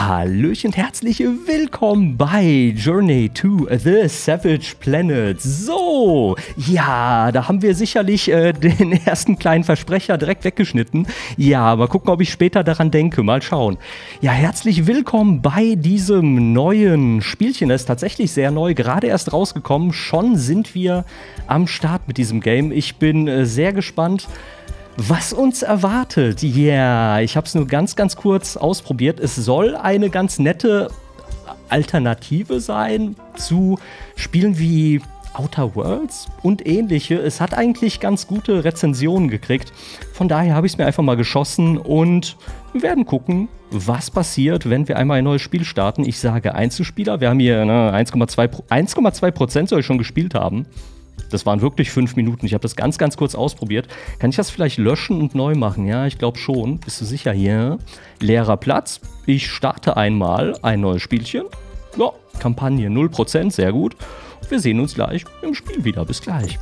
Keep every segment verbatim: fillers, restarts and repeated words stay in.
Hallöchen und herzlich willkommen bei Journey to the Savage Planet. So, ja, da haben wir sicherlich äh, den ersten kleinen Versprecher direkt weggeschnitten. Ja, mal gucken, ob ich später daran denke. Mal schauen. Ja, herzlich willkommen bei diesem neuen Spielchen. Das ist tatsächlich sehr neu, gerade erst rausgekommen. Schon sind wir am Start mit diesem Game. Ich bin äh, sehr gespannt, was uns erwartet. Ja, yeah, ich habe es nur ganz, ganz kurz ausprobiert. Es soll eine ganz nette Alternative sein zu Spielen wie Outer Worlds und ähnliche. Es hat eigentlich ganz gute Rezensionen gekriegt. Von daher habe ich es mir einfach mal geschossen und wir werden gucken, was passiert, wenn wir einmal ein neues Spiel starten. Ich sage Einzelspieler. Wir haben hier ne, eins Komma zwei Prozent soll ich schon gespielt haben. Das waren wirklich fünf Minuten. Ich habe das ganz, ganz kurz ausprobiert. Kann ich das vielleicht löschen und neu machen? Ja, ich glaube schon. Bist du sicher? Hier. Leerer Platz. Ich starte einmal ein neues Spielchen. Ja, Kampagne null Prozent. Sehr gut. Wir sehen uns gleich im Spiel wieder. Bis gleich.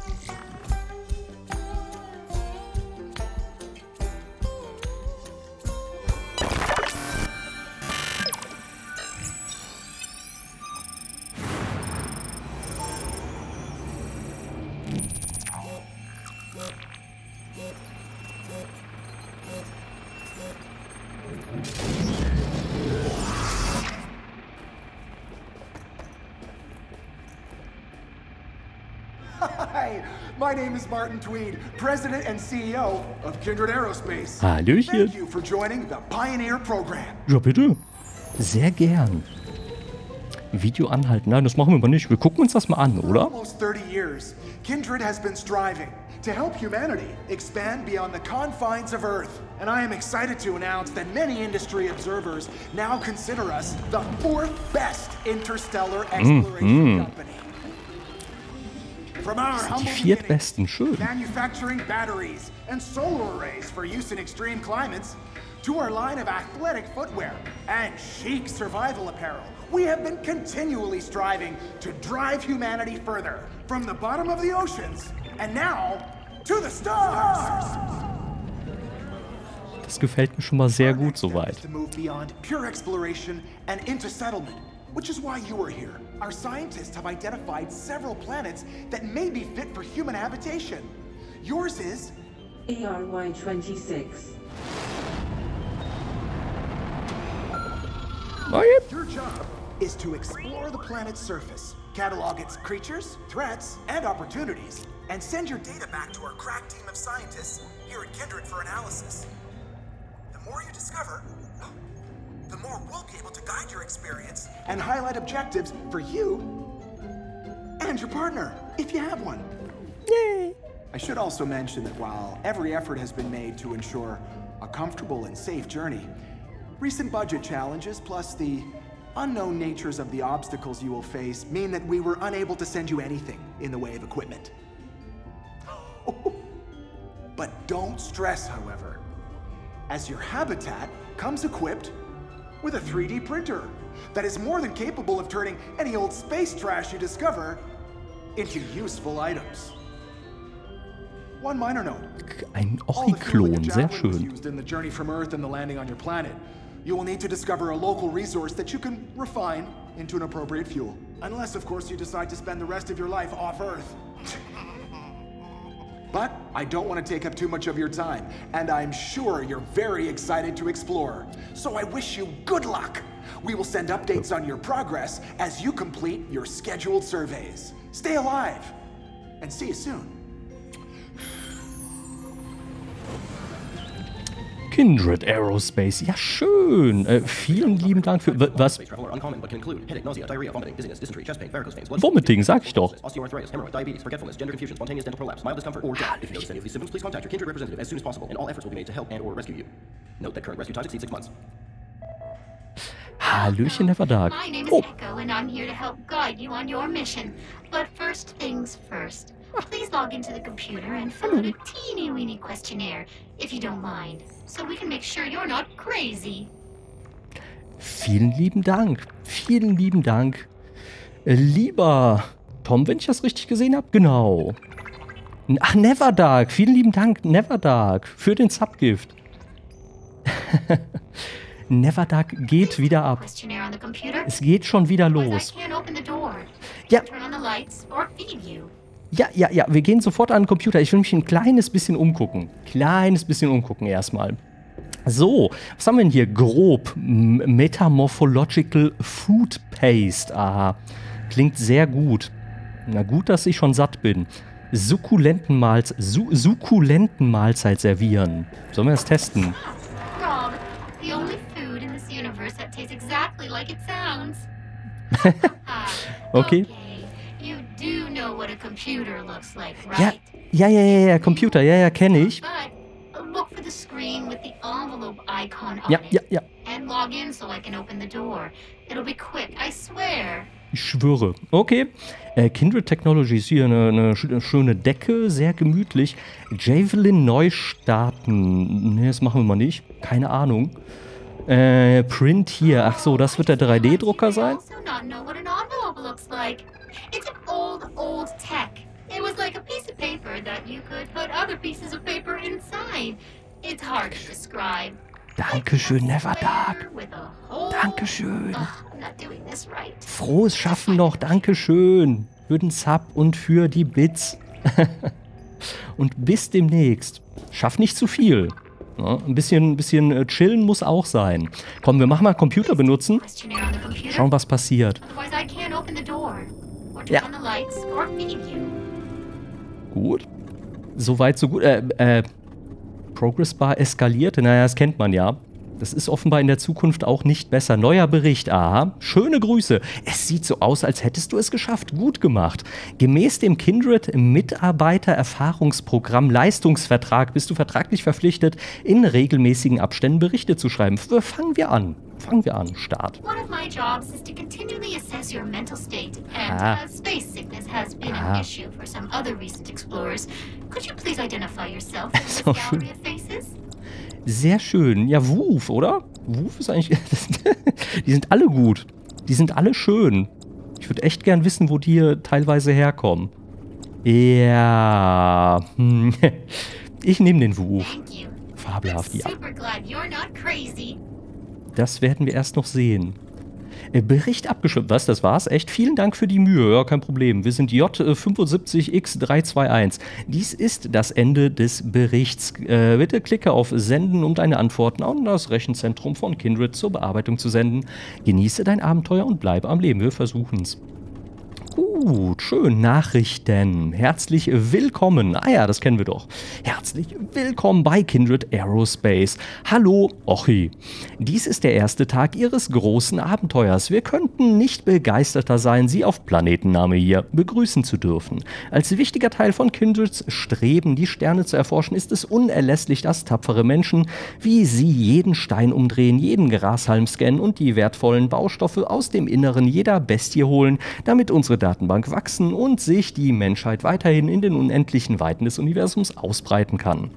Hi, my name is Martin Tweed, President and C E O of Kindred Aerospace. Hallöchen. Thank you for joining the Pioneer Program. Ja, bitte. Sehr gern. Video anhalten. Nein, das machen wir mal nicht. Wir gucken uns das mal an, oder? For almost thirty years, Kindred has been striving to help humanity expand beyond the confines of Earth. And I am excited to announce that many industry observers now consider us the fourth best interstellar exploration mm. company. From our Die humble viertbesten, schön. manufacturing batteries and solar arrays for use in extreme climates, to our line of athletic footwear and chic survival apparel, we have been continually striving to drive humanity further from the bottom of the oceans and now to the stars. Das gefällt mir schon mal sehr gut soweit. To move beyond pure exploration and into settlement, which is why you are here. Our scientists have identified several planets that may be fit for human habitation. Yours is A R Y twenty-six. Your job is to explore the planet's surface, catalog its creatures, threats, and opportunities, and send your data back to our crack team of scientists here at Kindred for analysis. The more you discover, the more we'll be able to guide your experience and highlight objectives for you and your partner, if you have one. Yay! I should also mention that while every effort has been made to ensure a comfortable and safe journey, recent budget challenges plus the unknown natures of the obstacles you will face mean that we were unable to send you anything in the way of equipment. But don't stress, however, as your habitat comes equipped with a three D printer that is more than capable of turning any old space trash you discover into useful items. One minor note. Ein All the fueling Ochi-Klon, a sehr Javelin was schön. used in the journey from Earth and the landing on your planet. You will need to discover a local resource that you can refine into an appropriate fuel. Unless, of course, you decide to spend the rest of your life off Earth. But I don't want to take up too much of your time, and I'm sure you're very excited to explore. So I wish you good luck. We will send updates on your progress as you complete your scheduled surveys. Stay alive, and see you soon. Kindred Aerospace. Ja, schön. Äh, vielen lieben Dank für... w- Was? Vomiting, sag ich doch. Osteoarthritis, hemorrhoid, diabetes, forgetfulness, gender confusion, spontaneous dental prolapse, mild discomfort, or death. If you notice any of these symptoms, please contact your Kindred representative as soon as possible, and all efforts will be made to help and or rescue you. Note that current rescue times exceed six months. Hallöchen, Never Dark. My name is Oh, Echo, and I'm here to help guide you on your mission. But first things first. Please log into the computer and fill out a teeny weeny questionnaire, if you don't mind, so we can make sure you're not crazy. vielen lieben Dank. Vielen lieben Dank. Äh, lieber Tom, wenn ich das richtig gesehen habe. Genau. Ach, Never Dark. Vielen lieben Dank, Never Dark, für den Subgift. Neverduck geht wieder ab. Questionnaire on the computer. Es geht schon wieder Otherwise, los. I can't open the door. Ja. Turn on the lights or feed you. Ja, ja, ja, wir gehen sofort an den Computer. Ich will mich ein kleines bisschen umgucken. Kleines bisschen umgucken erstmal. So, was haben wir denn hier? Grob. M- Metamorphological Food Paste. Aha. Klingt sehr gut. Na gut, dass ich schon satt bin. Sukkulentenmahlzeit, Su Sukkulentenmahlzeit servieren. Sollen wir das testen? Rob, the only food in this universe that tastes exactly like it sounds. Ah, Okay. You do know what a computer looks like, Ja, right? ja, ja, ja, ja, Computer, ja, ja, kenne ich. But look for the screen with the envelope icon on Ja, it. ja, ja. And log in so I can open the door. It'll be quick, I swear. Ich schwöre. Okay. Äh, Kindred Technologies, hier eine, eine sch- schöne Decke, sehr gemütlich. Javelin neu starten. Ne, das machen wir mal nicht. Keine Ahnung. Äh, Print hier. Ach so, das wird der drei D Drucker sein? Also not know what an envelope looks like. It's an old, old tech. It was like a piece of paper that you could put other pieces of paper inside. It's hard to describe. Dankeschön, Neverdark. With a hole. Dankeschön. Ugh, I'm not doing this right. Frohes Schaffen noch. Dankeschön. Für den Sub und für die Bits. Und bis demnächst. Schaff nicht zu viel. Ja, ein bisschen, ein bisschen äh, chillen muss auch sein. Komm, wir machen mal Computer benutzen. Questionnaire on the computer. Schauen, was passiert. Otherwise I can't open the door. Or turn Ja. on the lights or feed you. Gut. Soweit, so gut. Äh, äh, Progress Bar eskaliert. Naja, das kennt man ja. Das ist offenbar in der Zukunft auch nicht besser. Neuer Bericht, aha. Schöne Grüße. Es sieht so aus, als hättest du es geschafft. Gut gemacht. Gemäß dem Kindred Mitarbeitererfahrungsprogramm Leistungsvertrag bist du vertraglich verpflichtet, in regelmäßigen Abständen Berichte zu schreiben. F- Fangen wir an. Fangen wir an. Start. One of my jobs is to continually assess your mental state, and Ah. uh, space sickness has been Ah. an issue for some other recent explorers. Could you please identify yourself in this So gallery of faces? Sehr schön. Ja, Wuf, oder? Wuf ist eigentlich... Die sind alle gut. Die sind alle schön. Ich würde echt gern wissen, wo die hier teilweise herkommen. Ja. hm. Ich nehme den Wuf. Thank you. Fabelhaft, I'm ja. super glad you're not crazy. Das werden wir erst noch sehen. Äh, Bericht abgeschrieben. Was, das war's? Echt? Vielen Dank für die Mühe. Ja, kein Problem. Wir sind J fünf sieben X drei zwei eins. Dies ist das Ende des Berichts. Äh, bitte klicke auf Senden, um deine Antworten an das Rechenzentrum von Kindred zur Bearbeitung zu senden. Genieße dein Abenteuer und bleibe am Leben. Wir versuchen's. Gut, schön. Nachrichten. Herzlich willkommen. Ah ja, das kennen wir doch. Herzlich willkommen bei Kindred Aerospace. Hallo, Ochi. Dies ist der erste Tag Ihres großen Abenteuers. Wir könnten nicht begeisterter sein, Sie auf Planetenname hier begrüßen zu dürfen. Als wichtiger Teil von Kindreds Streben, die Sterne zu erforschen, ist es unerlässlich, dass tapfere Menschen wie Sie jeden Stein umdrehen, jeden Grashalm scannen und die wertvollen Baustoffe aus dem Inneren jeder Bestie holen, damit unsere Datenbank wachsen und sich die Menschheit weiterhin in den unendlichen Weiten des Universums ausbreiten kann.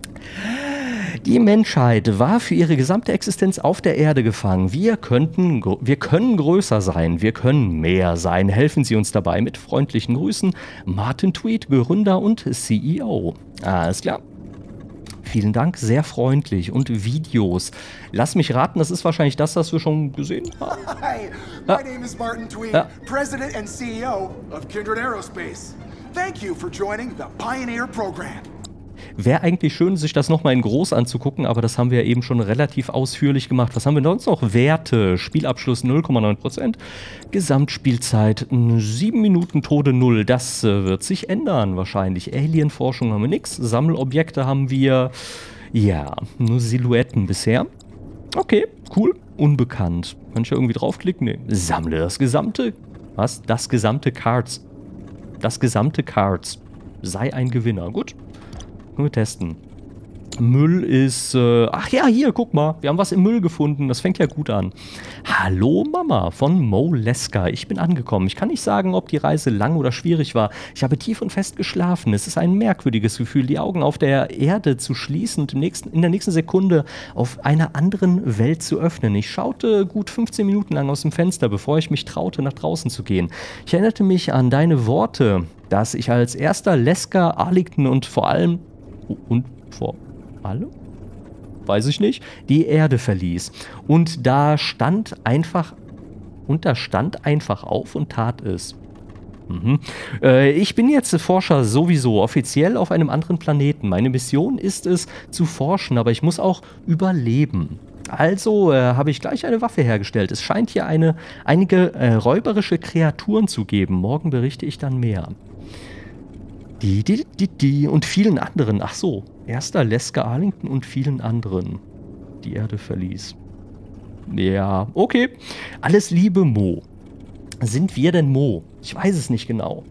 Die Menschheit war für ihre gesamte Existenz auf der Erde gefangen. Wir könnten, gr- wir können größer sein, wir können mehr sein. Helfen Sie uns dabei mit freundlichen Grüßen. Martin Tweed, Gründer und C E O. Alles klar. Vielen Dank, sehr freundlich. Und Videos. Lass mich raten, das ist wahrscheinlich das, was wir schon gesehen haben. Hi, Ah. my name is Martin Tweed, Ah. President and C E O of Kindred Aerospace. Thank you for joining the Pioneer Program. Wäre eigentlich schön, sich das nochmal in groß anzugucken, aber das haben wir ja eben schon relativ ausführlich gemacht. Was haben wir sonst noch? Werte, Spielabschluss null Komma neun Prozent, Gesamtspielzeit sieben Minuten, Tode null. Das äh, wird sich ändern wahrscheinlich. Alienforschung haben wir nix, Sammelobjekte haben wir, ja, nur Silhouetten bisher. Okay, cool, unbekannt. Kann ich da irgendwie draufklicken? Nee. Sammle das gesamte, was? Das gesamte Cards. Das gesamte Cards. Sei ein Gewinner. Gut. Können wir testen. Müll ist... Äh, ach ja, hier, guck mal. Wir haben was im Müll gefunden. Das fängt ja gut an. Hallo Mama von Mo Leska. Ich bin angekommen. Ich kann nicht sagen, ob die Reise lang oder schwierig war. Ich habe tief und fest geschlafen. Es ist ein merkwürdiges Gefühl, die Augen auf der Erde zu schließen und im nächsten, in der nächsten Sekunde auf einer anderen Welt zu öffnen. Ich schaute gut fünfzehn Minuten lang aus dem Fenster, bevor ich mich traute, nach draußen zu gehen. Ich erinnerte mich an deine Worte, dass ich als erster Leska, Arlington und vor allem... Und vor allem? weiß ich nicht, die Erde verließ. Und da stand einfach, und da stand einfach auf und tat es. Mhm. Äh, ich bin jetzt Forscher sowieso, offiziell auf einem anderen Planeten. Meine Mission ist es, zu forschen, aber ich muss auch überleben. Also äh, habe ich gleich eine Waffe hergestellt. Es scheint hier eine, einige äh, räuberische Kreaturen zu geben. Morgen berichte ich dann mehr. Die, die, die, die und vielen anderen. Ach so, erster Lesker Arlington und vielen anderen. Die Erde verließ. Ja, okay. Alles Liebe, Mo. Sind wir denn Mo? Ich weiß es nicht genau.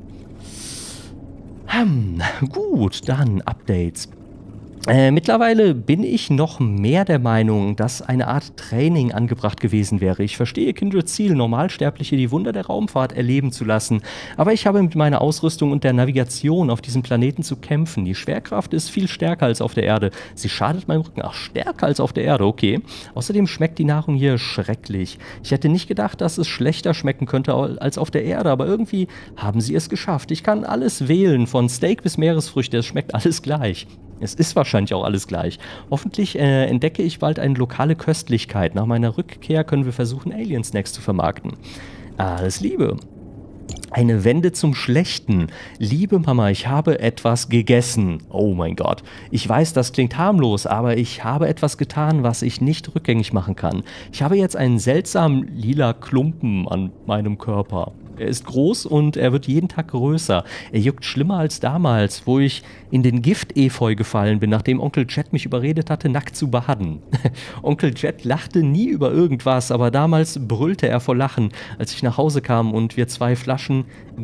Hm, gut, dann Updates. Äh, mittlerweile bin ich noch mehr der Meinung, dass eine Art Training angebracht gewesen wäre. Ich verstehe Kindreds Ziel, Normalsterbliche die Wunder der Raumfahrt erleben zu lassen. Aber ich habe mit meiner Ausrüstung und der Navigation auf diesem Planeten zu kämpfen. Die Schwerkraft ist viel stärker als auf der Erde. Sie schadet meinem Rücken. Ach, stärker als auf der Erde, okay. Außerdem schmeckt die Nahrung hier schrecklich. Ich hätte nicht gedacht, dass es schlechter schmecken könnte als auf der Erde, aber irgendwie haben sie es geschafft. Ich kann alles wählen, von Steak bis Meeresfrüchte, es schmeckt alles gleich. Es ist wahrscheinlich auch alles gleich. Hoffentlich äh, entdecke ich bald eine lokale Köstlichkeit. Nach meiner Rückkehr können wir versuchen, Alien-Snacks zu vermarkten. Alles Liebe. Eine Wende zum Schlechten. Liebe Mama, ich habe etwas gegessen. Oh mein Gott. Ich weiß, das klingt harmlos, aber ich habe etwas getan, was ich nicht rückgängig machen kann. Ich habe jetzt einen seltsamen lila Klumpen an meinem Körper. Er ist groß und er wird jeden Tag größer. Er juckt schlimmer als damals, wo ich in den Gift-Efeu gefallen bin, nachdem Onkel Jet mich überredet hatte, nackt zu baden. Onkel Jet lachte nie über irgendwas, aber damals brüllte er vor Lachen, als ich nach Hause kam und wir zwei Flaschen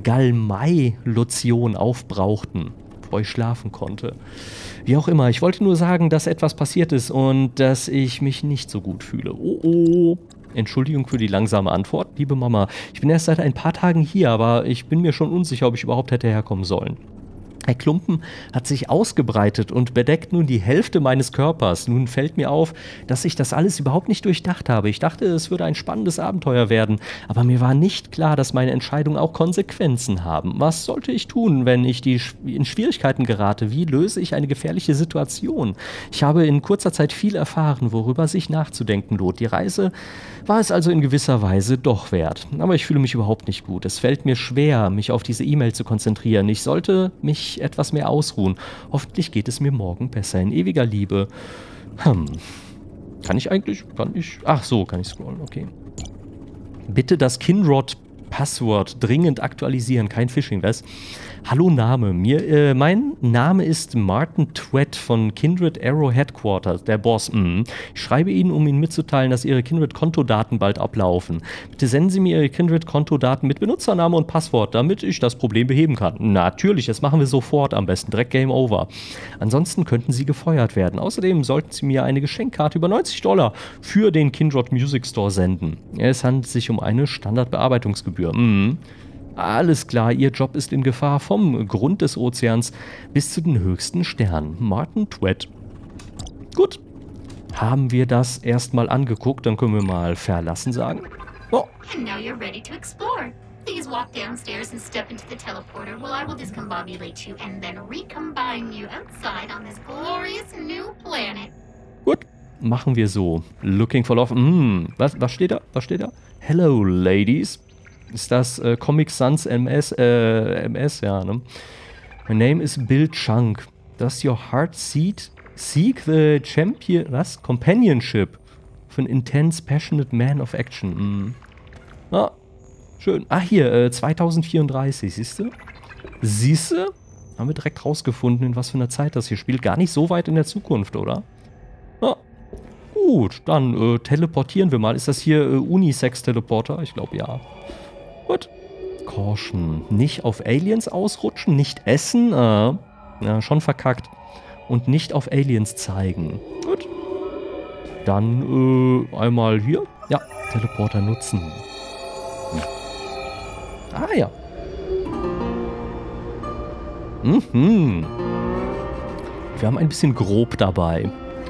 Galmai-Lotion aufbrauchten, bevor ich schlafen konnte. Wie auch immer, ich wollte nur sagen, dass etwas passiert ist und dass ich mich nicht so gut fühle. Oh oh. Entschuldigung für die langsame Antwort, liebe Mama. Ich bin erst seit ein paar Tagen hier, aber ich bin mir schon unsicher, ob ich überhaupt hätte herkommen sollen. Der Klumpen hat sich ausgebreitet und bedeckt nun die Hälfte meines Körpers. Nun fällt mir auf, dass ich das alles überhaupt nicht durchdacht habe. Ich dachte, es würde ein spannendes Abenteuer werden, aber mir war nicht klar, dass meine Entscheidungen auch Konsequenzen haben. Was sollte ich tun, wenn ich die in Schwierigkeiten gerate? Wie löse ich eine gefährliche Situation? Ich habe in kurzer Zeit viel erfahren, worüber sich nachzudenken lohnt. Die Reise war es also in gewisser Weise doch wert. Aber ich fühle mich überhaupt nicht gut. Es fällt mir schwer, mich auf diese E-Mail zu konzentrieren. Ich sollte mich etwas mehr ausruhen. Hoffentlich geht es mir morgen besser. In ewiger Liebe. Hm. Kann ich eigentlich? Kann ich? Ach so, kann ich scrollen. Okay. Bitte das Kinrod-Passwort dringend aktualisieren. Kein Phishing, was? Hallo Name. Mir, äh, mein Name ist Martin Twett von Kindred Aero Headquarters, der Boss. Mm. Ich schreibe Ihnen, um Ihnen mitzuteilen, dass Ihre Kindred-Kontodaten bald ablaufen. Bitte senden Sie mir Ihre Kindred-Kontodaten mit Benutzername und Passwort, damit ich das Problem beheben kann. Natürlich, das machen wir sofort am besten. Direkt Game Over. Ansonsten könnten Sie gefeuert werden. Außerdem sollten Sie mir eine Geschenkkarte über neunzig Dollar für den Kindred Music Store senden. Es handelt sich um eine Standardbearbeitungsgebühr. Mm. Alles klar, Ihr Job ist in Gefahr vom Grund des Ozeans bis zu den höchsten Sternen. Martin Twett. Gut. Haben wir das erstmal angeguckt, dann können wir mal verlassen sagen. Oh. And now you're ready to explore. Please walk downstairs and step into the teleporter while I will discombobulate you and then recombine you outside on this glorious new planet. Gut, machen wir so. Looking for love. Mm, was, was steht da? Was steht da? Hello, ladies. Ist das äh, Comic Sans M S? Äh, M S, ja, ne? My name is Bill Chunk. Does your heart seek, seek the champion, was? Companionship of an intense, passionate man of action. Mm. Ah, schön. Ah, hier, äh, zweitausendvierunddreißig, siehst du? Siehst du? Haben wir direkt rausgefunden, in was für einer Zeit das hier spielt. Gar nicht so weit in der Zukunft, oder? Ah, gut, dann äh, teleportieren wir mal. Ist das hier äh, Unisex-Teleporter? Ich glaube, ja. Gut. Caution. Nicht auf Aliens ausrutschen, nicht essen. Äh, ja, schon verkackt. Und nicht auf Aliens zeigen. Gut. Dann äh, einmal hier. Ja, Teleporter nutzen. Hm. Ah ja. Mhm. Wir haben ein bisschen grob dabei.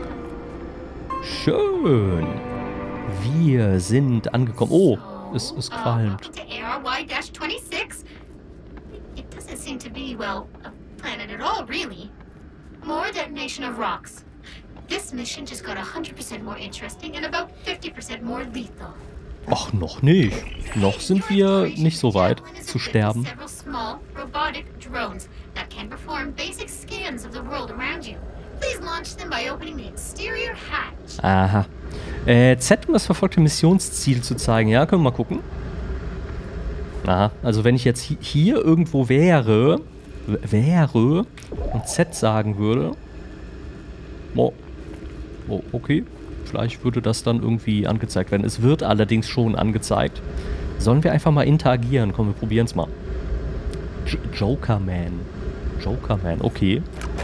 Schön. Wir sind angekommen. Oh. Es, es qualmt. Uh, A R Y twenty-six? It doesn't seem to be, well, a planet at all, really. More detonation of rocks. This mission just got one hundred percent more interesting and about fifty percent more lethal. Ach, noch nicht. Noch sind wir nicht so weit zu sterben. Several small robotic drones that can perform basic scans of the world around you. Please launch them by opening the exterior hatch. Aha. Äh, Z, um das verfolgte Missionsziel zu zeigen. Ja, können wir mal gucken. Aha, also wenn ich jetzt hi hier irgendwo wäre, wäre und Z sagen würde. Oh, oh, okay. Vielleicht würde das dann irgendwie angezeigt werden. Es wird allerdings schon angezeigt. Sollen wir einfach mal interagieren? Komm, wir probieren es mal. J Jokerman. Jokerman, okay.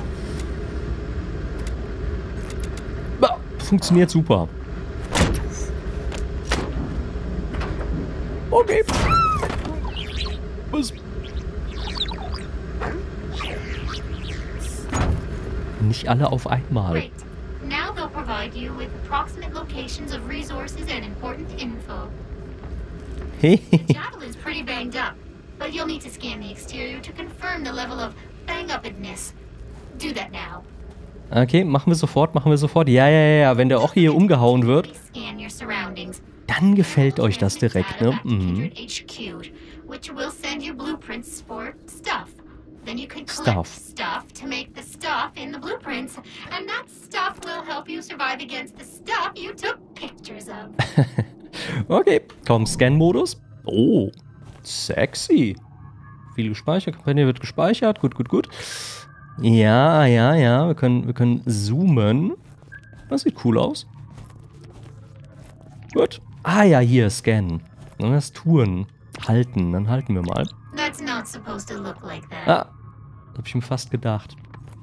Ah, funktioniert super. Okay. Was? Nicht alle auf einmal. Great. Now they'll provide you with approximate locations of resources and important info. The Javelin's pretty banged up, but you'll need to scan the exterior to confirm the level of bang-upedness. Do that now. Okay, machen wir sofort, machen wir sofort. Ja, ja, ja, wenn der Ochie hier umgehauen wird, Scan your surroundings. dann gefällt euch das direkt, ne? Mhm. H Q, which will send you blueprints for stuff. Then you can collect Stuff. stuff to make the stuff in the blueprints, and that stuff will help you survive against the stuff you took pictures of. Okay, komm, Scan-Modus. Oh, sexy. Viel gespeichert, Kampagne wird gespeichert. Gut, gut, gut. Ja, ja, ja, wir können, wir können zoomen. Das sieht cool aus. Gut. Ah ja, hier, Scan. Dann das Touren. Halten, dann halten wir mal. That's not supposed to look like that. Ah, hab ich mir fast gedacht.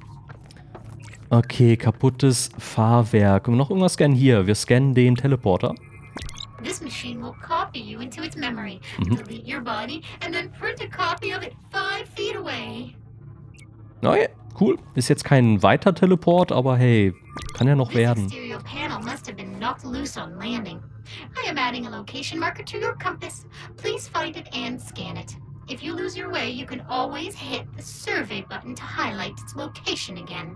Okay, kaputtes Fahrwerk. Und noch irgendwas scannen hier. Wir scannen den Teleporter. This machine will copy you into its memory, delete your body, and then print a copy of it five feet away. Okay, cool. Ist jetzt kein weiter Teleport, aber hey, kann ja noch This werden. exterior panel must have been knocked loose on landing. I am adding a location marker to your compass. Please find it and scan it. If you lose your way, you can always hit the survey button to highlight its location again.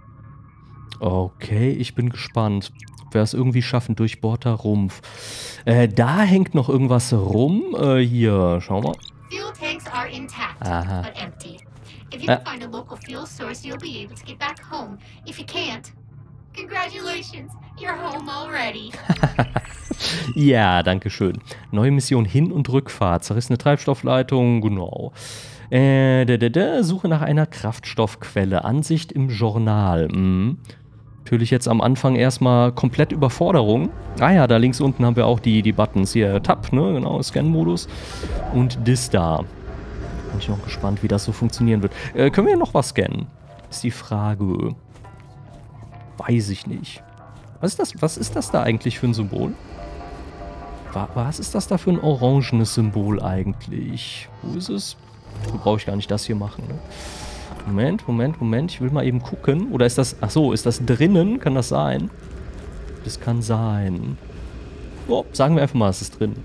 Okay, ich bin gespannt. Ob wir es irgendwie schaffen, durchbohrter Rumpf. Äh, da hängt noch irgendwas rum. Äh, hier, schau mal. Fuel tanks are intact, Aha. but empty. If you Ah. can find a local fuel source, you'll be able to get back home. If you can't, congratulations, you're home already. Ja, danke schön. Neue Mission Hin- und Rückfahrt. Zerrissene Treibstoffleitung, genau. Äh, da, da, da, Suche nach einer Kraftstoffquelle. Ansicht im Journal. Mhm. Natürlich jetzt am Anfang erstmal komplett Überforderung. Ah ja, da links unten haben wir auch die, die Buttons. Hier, Tab, ne, genau, Scan-Modus. Und das da. Bin ich noch gespannt, wie das so funktionieren wird. Äh, können wir noch was scannen? Ist die Frage. Weiß ich nicht. Was ist das, was ist das da eigentlich für ein Symbol? Wa- Was ist das da für ein orangenes Symbol eigentlich? Wo ist es? So brauche ich gar nicht das hier machen, ne? Moment, Moment, Moment. Ich will mal eben gucken. Oder ist das... Ach so, ist das drinnen? Kann das sein? Das kann sein. Oh, sagen wir einfach mal, es ist drin.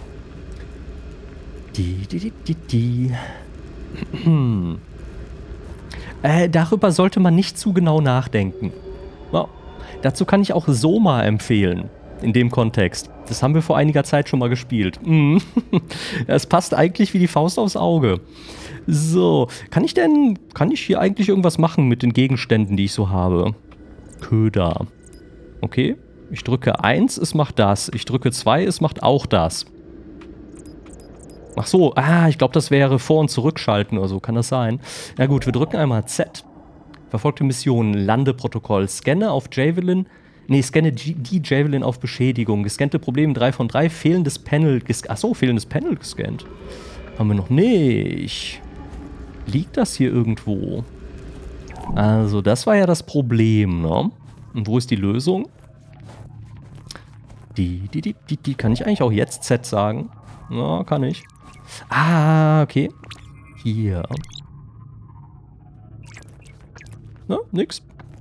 Die, die, die, die, die. äh, darüber sollte man nicht zu genau nachdenken. Ja, dazu kann ich auch Soma empfehlen. In dem Kontext. Das haben wir vor einiger Zeit schon mal gespielt. Mhm. Das passt eigentlich wie die Faust aufs Auge. So, kann ich denn, kann ich hier eigentlich irgendwas machen mit den Gegenständen, die ich so habe? Köder. Okay, ich drücke eins, es macht das. Ich drücke zwei, es macht auch das. Ach so, ah, ich glaube, das wäre Vor- und Zurückschalten oder so, kann das sein? Na gut, wir drücken einmal Z. Verfolgte Mission, Landeprotokoll, scanne auf Javelin. Nee, scanne G die Javelin auf Beschädigung. Gescannte Probleme drei von drei. Fehlendes Panel. Achso, fehlendes Panel gescannt. Haben wir noch nicht. Liegt das hier irgendwo? Also, das war ja das Problem, ne? Und wo ist die Lösung? Die, die, die, die, die. Kann ich eigentlich auch jetzt Z sagen? Ja, kann ich. Ah, okay. Hier. Na, nix.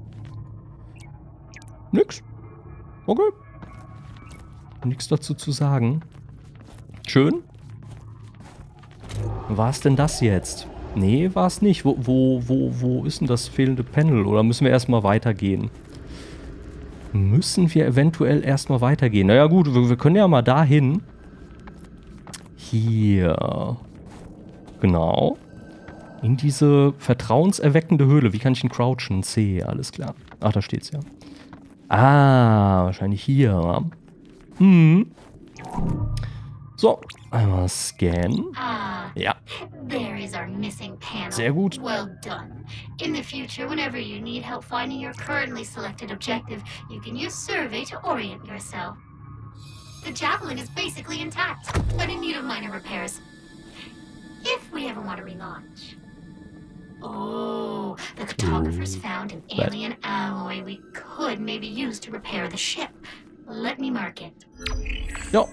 Nix. Okay. Nix dazu zu sagen. Schön. War es denn das jetzt? Nee, war es nicht. Wo, wo, wo, wo ist denn das fehlende Panel? Oder müssen wir erstmal weitergehen? müssen wir eventuell erstmal weitergehen. Naja gut, wir, wir können ja mal dahin. Hier. Genau. In diese vertrauenserweckende Höhle. Wie kann ich ihn crouchen? C, alles klar. Ach, da steht's ja. Ah, wahrscheinlich hier. Hm. So, einmal scannen. Ah, Ja. there is our missing panel. Sehr gut. Well done. In the future, whenever you need help finding your currently selected objective, you can use survey to orient yourself. The javelin is basically intact, but in need of minor repairs. If we ever want to relaunch. Oh, the cartographers found an alien alloy we could maybe use to repair the ship. Let me mark it. Ja.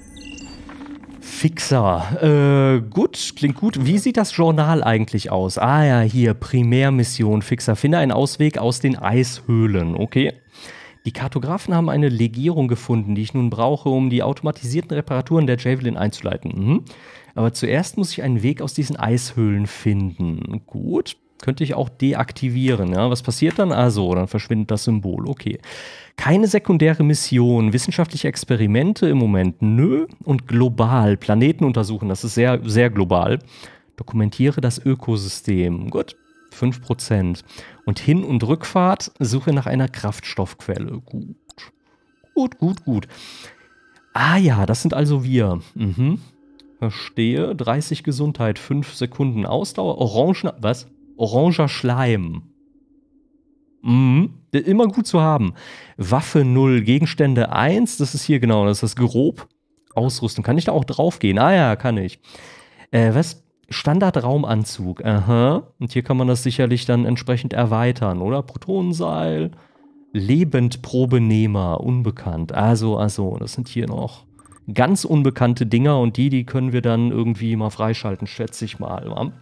Fixer. Äh, gut, klingt gut. Wie sieht das Journal eigentlich aus? Ah ja, hier, Primärmission Fixer. Finde einen Ausweg aus den Eishöhlen. Okay. Die Kartografen haben eine Legierung gefunden, die ich nun brauche, um die automatisierten Reparaturen der Javelin einzuleiten. Mhm. Aber zuerst muss ich einen Weg aus diesen Eishöhlen finden. Gut. Könnte ich auch deaktivieren. Ja? Was passiert dann? Also, dann verschwindet das Symbol. Okay. Keine sekundäre Mission. Wissenschaftliche Experimente im Moment. Nö. Und global. Planeten untersuchen. Das ist sehr, sehr global. Dokumentiere das Ökosystem. Gut. fünf Prozent. Und Hin- und Rückfahrt. Suche nach einer Kraftstoffquelle. Gut. Gut, gut, gut. Ah ja, das sind also wir. Mhm. Verstehe. dreißig Gesundheit. fünf Sekunden Ausdauer. Orangen. Was? Oranger Schleim. Mhm. Immer gut zu haben. Waffe null, Gegenstände eins. Das ist hier genau, das ist das grob. Ausrüstung. Kann ich da auch drauf gehen? Ah ja, kann ich. Äh, was? Standardraumanzug. Aha. Und hier kann man das sicherlich dann entsprechend erweitern, oder? Protonenseil. Lebendprobenehmer. Unbekannt. Also, also, das sind hier noch ganz unbekannte Dinger und die, die können wir dann irgendwie mal freischalten, schätze ich mal. Ja?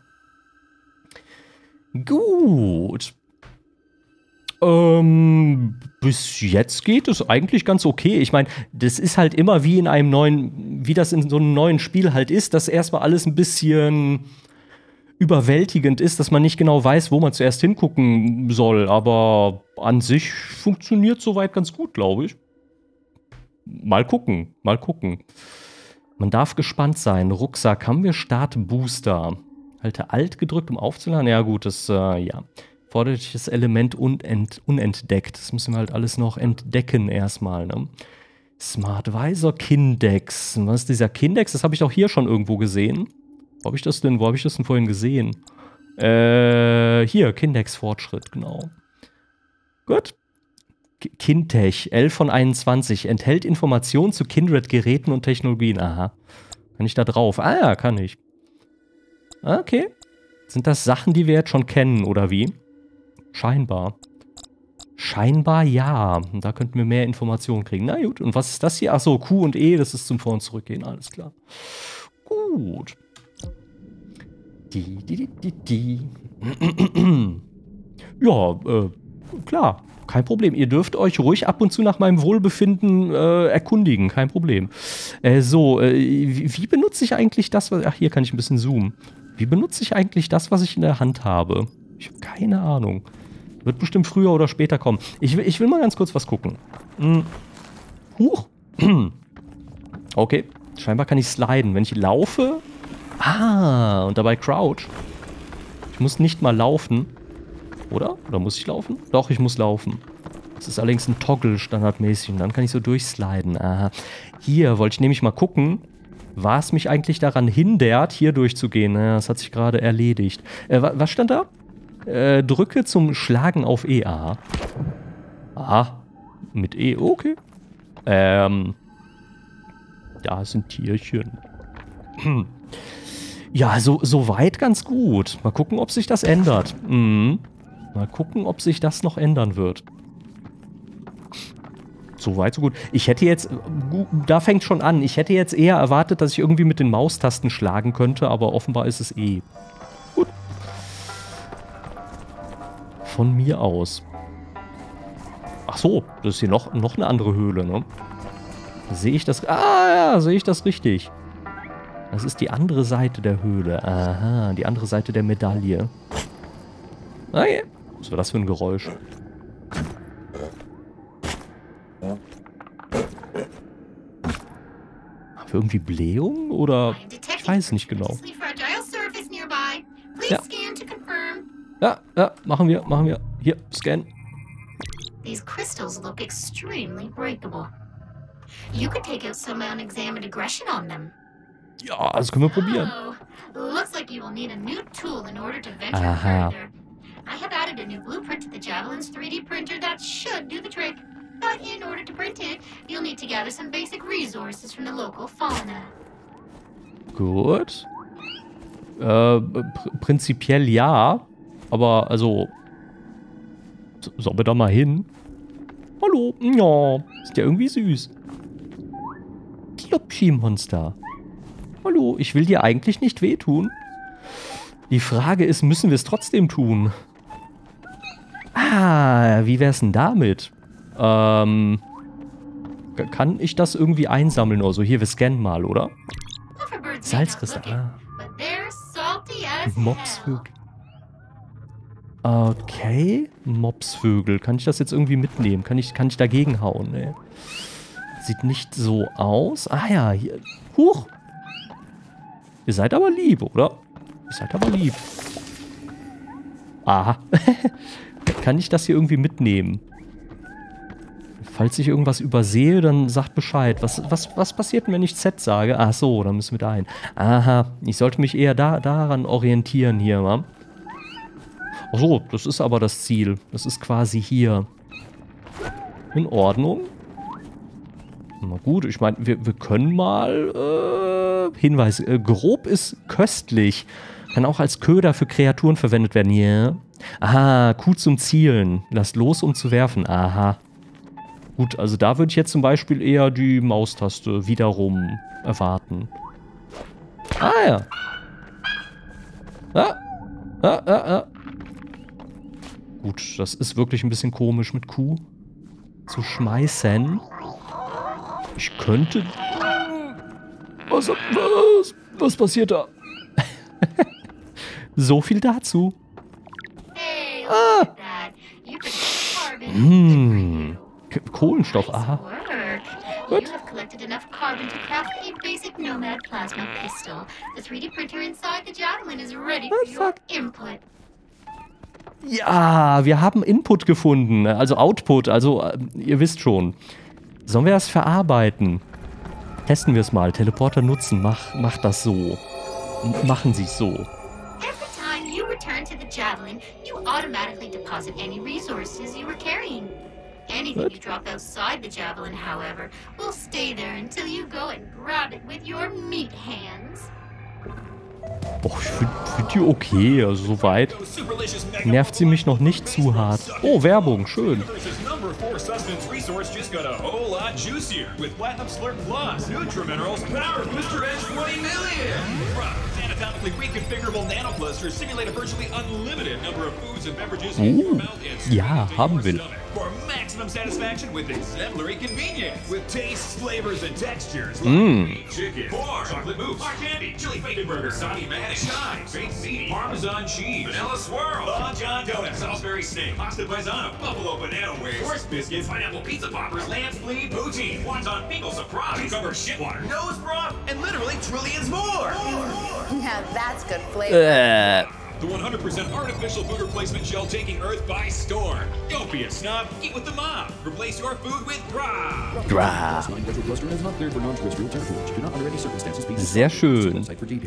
Gut. Ähm, bis jetzt geht es eigentlich ganz okay. Ich meine, das ist halt immer wie in einem neuen, wie das in so einem neuen Spiel halt ist, dass erstmal alles ein bisschen überwältigend ist, dass man nicht genau weiß, wo man zuerst hingucken soll. Aber an sich funktioniert soweit ganz gut, glaube ich. Mal gucken, mal gucken. Man darf gespannt sein. Rucksack, haben wir Startbooster? Halte Alt gedrückt, um aufzuladen. Ja gut, das, äh, ja. Forderliches Element unent, unentdeckt. Das müssen wir halt alles noch entdecken erstmal, ne? Smart Visor Kindex. Was ist dieser Kindex? Das habe ich doch hier schon irgendwo gesehen. Wo habe ich das denn? Wo habe ich das denn vorhin gesehen? Äh, hier, Kindex-Fortschritt, genau. Gut. Kintech, elf von einundzwanzig. Enthält Informationen zu Kindred-Geräten und Technologien. Aha. Kann ich da drauf? Ah ja, kann ich. Okay. Sind das Sachen, die wir jetzt schon kennen, oder wie? Scheinbar. Scheinbar ja. Und da könnten wir mehr Informationen kriegen. Na gut, und was ist das hier? Achso, Q und E, das ist zum Vor- und Zurückgehen. Alles klar. Gut. Die, die, die, die, die. Ja, äh, klar. Kein Problem. Ihr dürft euch ruhig ab und zu nach meinem Wohlbefinden äh, erkundigen. Kein Problem. Äh, so, äh, wie, wie benutze ich eigentlich das, was... Ach, hier kann ich ein bisschen zoomen. Wie benutze ich eigentlich das, was ich in der Hand habe? Ich habe keine Ahnung. Wird bestimmt früher oder später kommen. Ich will, ich will mal ganz kurz was gucken. Hm. Huch. Okay. Scheinbar kann ich sliden. Wenn ich laufe... Ah, und dabei crouch. Ich muss nicht mal laufen. Oder? Oder muss ich laufen? Doch, ich muss laufen. Das ist allerdings ein Toggle standardmäßig. Und dann kann ich so durchsliden. Aha. Hier wollte ich nämlich mal gucken, was mich eigentlich daran hindert, hier durchzugehen. Naja, das hat sich gerade erledigt. Äh, wa was stand da? Äh, drücke zum Schlagen auf E. Aha. Aha. Mit E. Okay. Ähm. Da sind Tierchen. Hm. Ja, so, so weit ganz gut. Mal gucken, ob sich das ändert. Mhm. Mal gucken, ob sich das noch ändern wird. So weit, so gut. Ich hätte jetzt, da fängt schon an, ich hätte jetzt eher erwartet, dass ich irgendwie mit den Maustasten schlagen könnte, aber offenbar ist es eh. Gut. Von mir aus. Ach so, das ist hier noch, noch eine andere Höhle, ne? Sehe ich das? Ah, ja, sehe ich das richtig. Das ist die andere Seite der Höhle. Aha, die andere Seite der Medaille. Okay. Was war das für ein Geräusch? Haben wir irgendwie Blähung oder? Ich weiß nicht genau. Ja. Ja, ja, machen wir, machen wir. Hier, scan. These crystals look extremely breakable. You could take out some unexamined aggression on them. Ja, das können wir probieren. Oh, looks like you will need a new tool in order to venture Aha. further. I have added a new blueprint to the Javelin's three D printer that should do the trick. But in order to print it, you'll need to gather some basic resources from the local fauna. Gut. Äh, pr prinzipiell ja. Aber, also... Sollen wir da mal hin? Hallo. Ja, ist ja irgendwie süß. Klopschi-Monster. Hallo, ich will dir eigentlich nicht wehtun. Die Frage ist, müssen wir es trotzdem tun? Ah, wie wär's denn damit? Ähm, kann ich das irgendwie einsammeln oder so? Hier, wir scannen mal, oder? Salzkristall. Ah. Mopsvögel. Okay, Mopsvögel. Kann ich das jetzt irgendwie mitnehmen? Kann ich, kann ich dagegen hauen? Nee. Sieht nicht so aus. Ah ja, hier. Huch! Ihr seid aber lieb, oder? Ihr seid aber lieb. Aha. Kann ich das hier irgendwie mitnehmen? Falls ich irgendwas übersehe, dann sagt Bescheid. Was, was, was passiert denn, wenn ich Z sage? Ach so, dann müssen wir da hin. Aha, ich sollte mich eher da, daran orientieren hier, wa? Ach so, das ist aber das Ziel. Das ist quasi hier. In Ordnung. Na gut, ich meine, wir, wir können mal... Äh, Hinweis, äh, grob ist köstlich. Kann auch als Köder für Kreaturen verwendet werden. Yeah. Aha, Q zum Zielen. Lasst los, um zu werfen. Aha. Gut, also da würde ich jetzt zum Beispiel eher die Maustaste wiederum erwarten. Ah ja. Ah, ah, ah, ah. Gut, das ist wirklich ein bisschen komisch mit Q zu schmeißen. Ich könnte... Was, was, was passiert da? So viel dazu. Ah. Hm. Kohlenstoff, aha. Gut. Ja, wir haben Input gefunden, also Output, also äh, ihr wisst schon. Sollen wir das verarbeiten? Testen wir es mal. Teleporter nutzen, mach, mach das so. M machen Sie es so. Every time you return to the Javelin, you automatically deposit any resources you were carrying. Anything What? you drop outside the Javelin, however, will stay there until you go and grab it with your meat hands. Och, ich finde find die okay, also soweit. Nervt sie mich noch nicht zu hart. Oh, Werbung, schön. Oh, ja, haben will. For maximum satisfaction with exemplary convenience. With tastes, flavors, and textures like Mm. chicken, pork, chocolate mousse, hard candy, chili bacon burger, Sonny mayonnaise, chives, baked meaty, Parmesan cheese, vanilla swirl, Long John donuts, Salisbury steak, pasta paisano, buffalo banana wings, horse biscuits, pineapple pizza poppers, lamb spleen, poutine, wonton pickle surprise, cucumber shitwater, nose broth, and literally trillions more. Now that's good flavor. Äh. The one hundred percent artificial food replacement shell taking Earth by storm. Don't be a snob, eat with the mob. Replace your food with Gra. Gra. Sehr schön.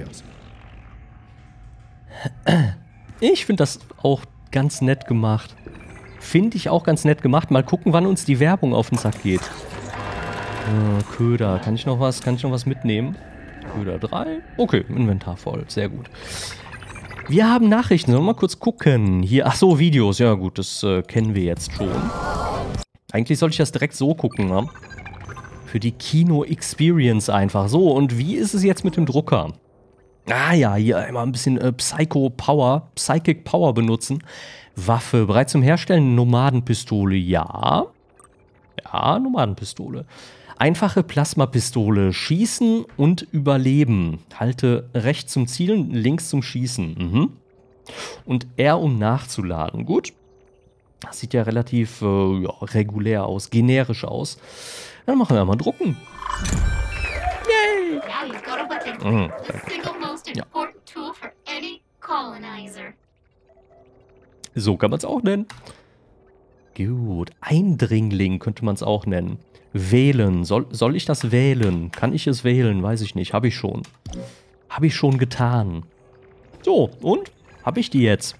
Ich finde das auch ganz nett gemacht. Finde ich auch ganz nett gemacht. Mal gucken, wann uns die Werbung auf den Sack geht. Äh, Köder. Kann ich noch was, kann ich noch was mitnehmen? Köder drei. Okay, Inventar voll. Sehr gut. Wir haben Nachrichten. Sollen wir mal kurz gucken? Hier, ach so, Videos. Ja gut, das äh, kennen wir jetzt schon. Eigentlich sollte ich das direkt so gucken, ne? Für die Kino-Experience einfach. So, und wie ist es jetzt mit dem Drucker? Ah ja, hier immer ein bisschen äh, Psycho-Power, Psychic Power benutzen. Waffe, bereit zum Herstellen, Nomadenpistole, ja. Ja, Nomadenpistole. Einfache Plasmapistole, schießen und überleben. Halte rechts zum Zielen, links zum Schießen. Mhm. Und R, um nachzuladen. Gut. Das sieht ja relativ äh, ja, regulär aus, generisch aus. Dann machen wir mal drucken. Yay! Now you've got a weapon. Mhm, The single most important tool for any colonizer. So kann man es auch nennen. Gut, Eindringling könnte man es auch nennen. Wählen, soll, soll ich das wählen? Kann ich es wählen? Weiß ich nicht, habe ich schon. Habe ich schon getan. So, und? Habe ich die jetzt?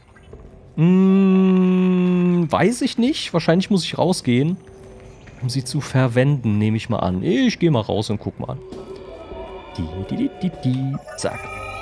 Hm, weiß ich nicht. Wahrscheinlich muss ich rausgehen, um sie zu verwenden, nehme ich mal an. Ich gehe mal raus und guck mal. Die, die, die, die, die. Zack.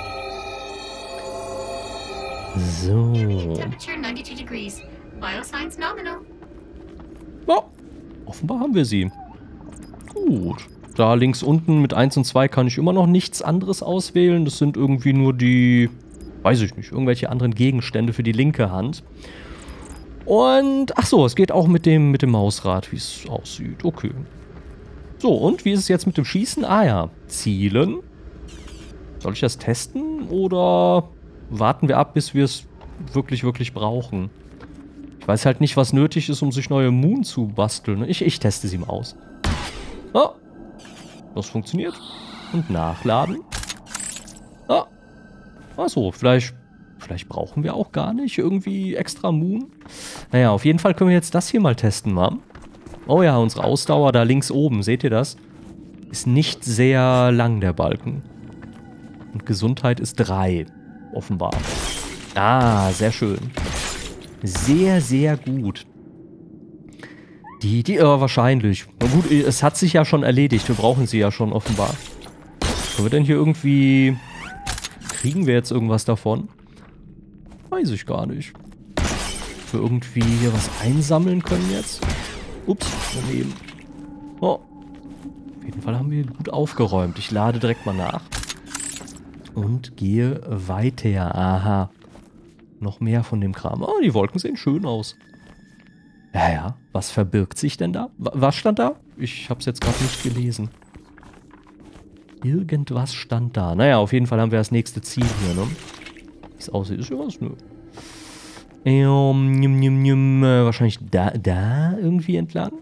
So. Temperature ninety-two degrees. Bioscience nominal. Ja, offenbar haben wir sie. Gut. Da links unten mit eins und zwei kann ich immer noch nichts anderes auswählen. Das sind irgendwie nur die, weiß ich nicht, irgendwelche anderen Gegenstände für die linke Hand. Und, ach so, es geht auch mit dem, mit dem Mausrad, wie es aussieht. Okay. So, und wie ist es jetzt mit dem Schießen? Ah ja, zielen. Soll ich das testen oder warten wir ab, bis wir es wirklich, wirklich brauchen? Ich weiß halt nicht, was nötig ist, um sich neue Moon zu basteln. Ich, ich teste sie mal aus. Ah, das funktioniert. Und nachladen. Ah, achso, vielleicht, vielleicht brauchen wir auch gar nicht irgendwie extra Moon. Naja, auf jeden Fall können wir jetzt das hier mal testen, Mann. Oh ja, unsere Ausdauer da links oben, seht ihr das? Ist nicht sehr lang, der Balken. Und Gesundheit ist drei, offenbar. Ah, sehr schön. Sehr, sehr gut. Die, die, äh, wahrscheinlich. Na gut, es hat sich ja schon erledigt. Wir brauchen sie ja schon, offenbar. Können wir denn hier irgendwie... Kriegen wir jetzt irgendwas davon? Weiß ich gar nicht. Ob wir irgendwie hier was einsammeln können jetzt? Ups, daneben. Oh. Auf jeden Fall haben wir gut aufgeräumt. Ich lade direkt mal nach. Und gehe weiter. Aha. Noch mehr von dem Kram. Oh, die Wolken sehen schön aus. Ja, ja. Was verbirgt sich denn da? Was stand da? Ich hab's jetzt gerade nicht gelesen. Irgendwas stand da. Naja, auf jeden Fall haben wir das nächste Ziel hier, ne? Wie es aussieht, ist ja was, ne? Ähm, njum, njum, njum, äh, wahrscheinlich da, da irgendwie entlang.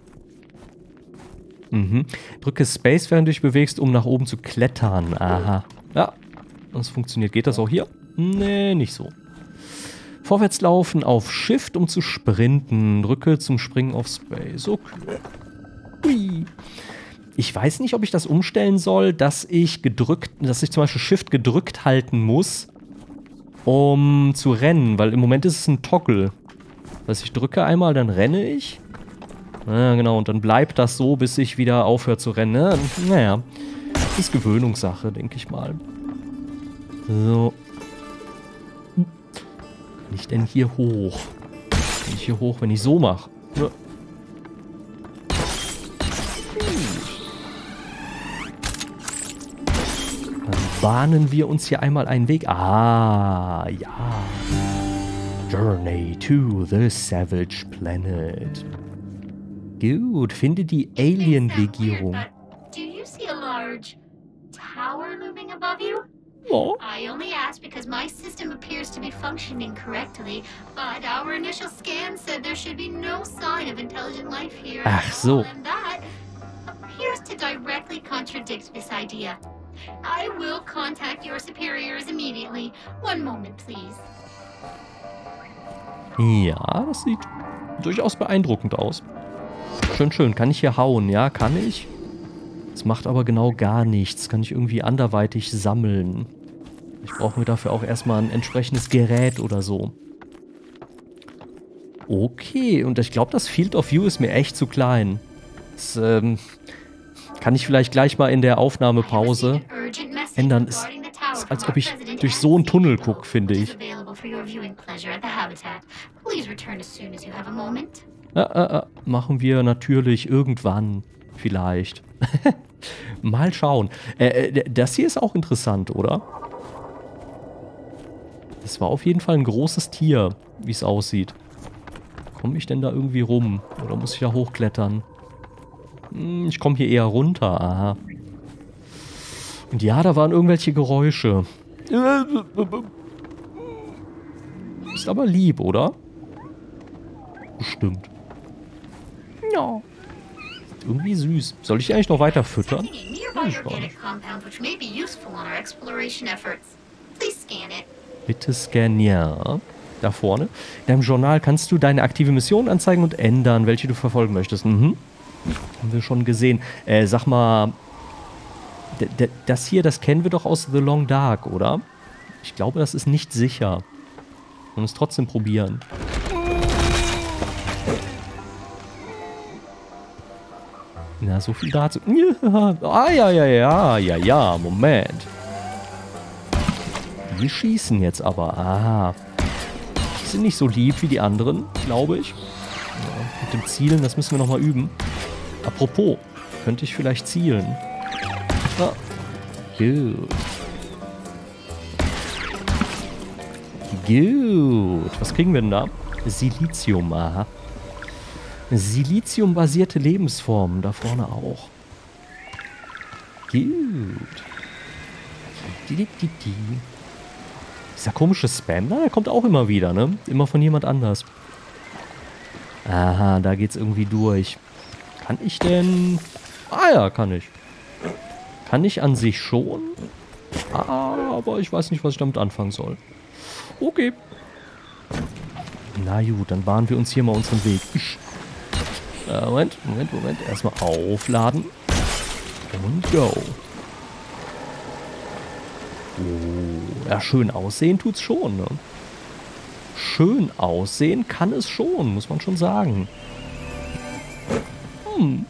Mhm. Drücke Space, während du dich bewegst, um nach oben zu klettern. Aha. Ja, das funktioniert. Geht das auch hier? Nee, nicht so. Vorwärts laufen auf Shift, um zu sprinten. Drücke zum Springen auf Space. Okay. Hui. Ich weiß nicht, ob ich das umstellen soll, dass ich gedrückt, dass ich zum Beispiel Shift gedrückt halten muss, um zu rennen, weil im Moment ist es ein Toggle. Das heißt, ich drücke einmal, dann renne ich. Ja, genau, und dann bleibt das so, bis ich wieder aufhöre zu rennen. Naja, das ist Gewöhnungssache, denke ich mal. So. Kann ich denn hier hoch? Kann ich hier hoch, wenn ich so mache? Ja. Dann bahnen wir uns hier einmal einen Weg. Ah, ja. Journey to the Savage Planet. Gut, finde die Alien-Legierung. Do you see a large tower looming above you? Oh. I only asked because my system appears to be functioning correctly, but our initial scan said there should be no sign of intelligent life here. Ach so. And that appears to directly contradict this idea. I will contact your superiors immediately. One moment, please. Ja, das sieht durchaus beeindruckend aus. Schön, schön. Kann ich hier hauen? Ja, kann ich. Das macht aber genau gar nichts. Kann ich irgendwie anderweitig sammeln. Ich brauche mir dafür auch erstmal ein entsprechendes Gerät oder so. Okay, und ich glaube, das Field of View ist mir echt zu klein. Das ähm, kann ich vielleicht gleich mal in der Aufnahmepause ändern. Es ist, als ob ich durch so einen Tunnel gucke, finde ich. Ja, äh, äh, machen wir natürlich irgendwann. Vielleicht. Mal schauen. Äh, das hier ist auch interessant, oder? Das war auf jeden Fall ein großes Tier, wie es aussieht. Komme ich denn da irgendwie rum? Oder muss ich da hochklettern? Hm, ich komme hier eher runter. Aha. Und ja, da waren irgendwelche Geräusche. Ist aber lieb, oder? Bestimmt. Ja. Irgendwie süß. Soll ich die eigentlich noch weiter füttern? Nearby organic compound which may be useful on our exploration efforts. Please scan it. Bitte scan, ja. Da vorne. In deinem Journal kannst du deine aktive Mission anzeigen und ändern, welche du verfolgen möchtest. Mhm. Haben wir schon gesehen. Äh, sag mal, das hier, das kennen wir doch aus The Long Dark, oder? Ich glaube, das ist nicht sicher. Und es trotzdem probieren. Na, so viel dazu. Ja, ah, ja, ja, ja, ja, ja, Moment. Die schießen jetzt aber. Aha. Die sind nicht so lieb wie die anderen, glaube ich. Ja, mit dem Zielen, das müssen wir nochmal üben. Apropos, könnte ich vielleicht zielen? Ah, gut. Gut. Was kriegen wir denn da? Silizium, aha. Silizium-basierte Lebensformen, da vorne auch. Gut. Die, die, die, die. Dieser komische Spam, na, der kommt auch immer wieder, ne? Immer von jemand anders. Aha, da geht's irgendwie durch. Kann ich denn... Ah ja, kann ich. Kann ich an sich schon. Aber ich weiß nicht, was ich damit anfangen soll. Okay. Na gut, dann bahnen wir uns hier mal unseren Weg. Äh, Moment, Moment, Moment. Erstmal aufladen. Und go. Oh, ja, schön aussehen tut's schon, ne? Schön aussehen kann es schon, muss man schon sagen. Hm.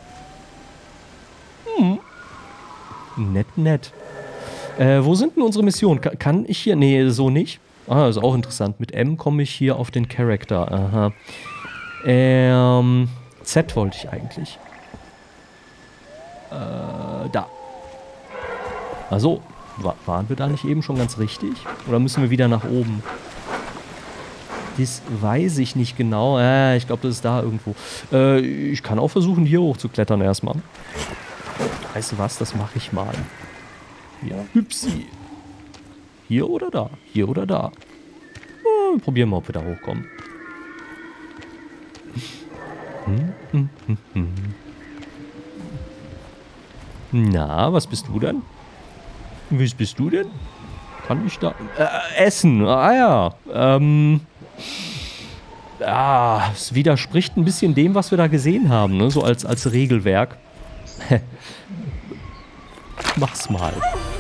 Hm. Nett, nett. Äh, wo sind denn unsere Missionen? Ka- kann ich hier... Nee, so nicht. Ah, ist auch interessant. Mit M komme ich hier auf den Charakter. Aha. Ähm... Z wollte ich eigentlich. Äh, da. Also, wa- waren wir da nicht eben schon ganz richtig? Oder müssen wir wieder nach oben? Das weiß ich nicht genau. Äh, ich glaube, das ist da irgendwo. Äh, ich kann auch versuchen, hier hochzuklettern erstmal. Weißt du was? Das mache ich mal. Ja, hüpsi. Hier oder da? Hier oder da? Oh, probieren wir, ob wir da hochkommen. Hm, hm, hm, hm. Na, was bist du denn? Was bist du denn? Kann ich da... Äh, essen. Ah ja. Ähm... Ah, es widerspricht ein bisschen dem, was wir da gesehen haben, ne? So als, als Regelwerk. Mach's mal.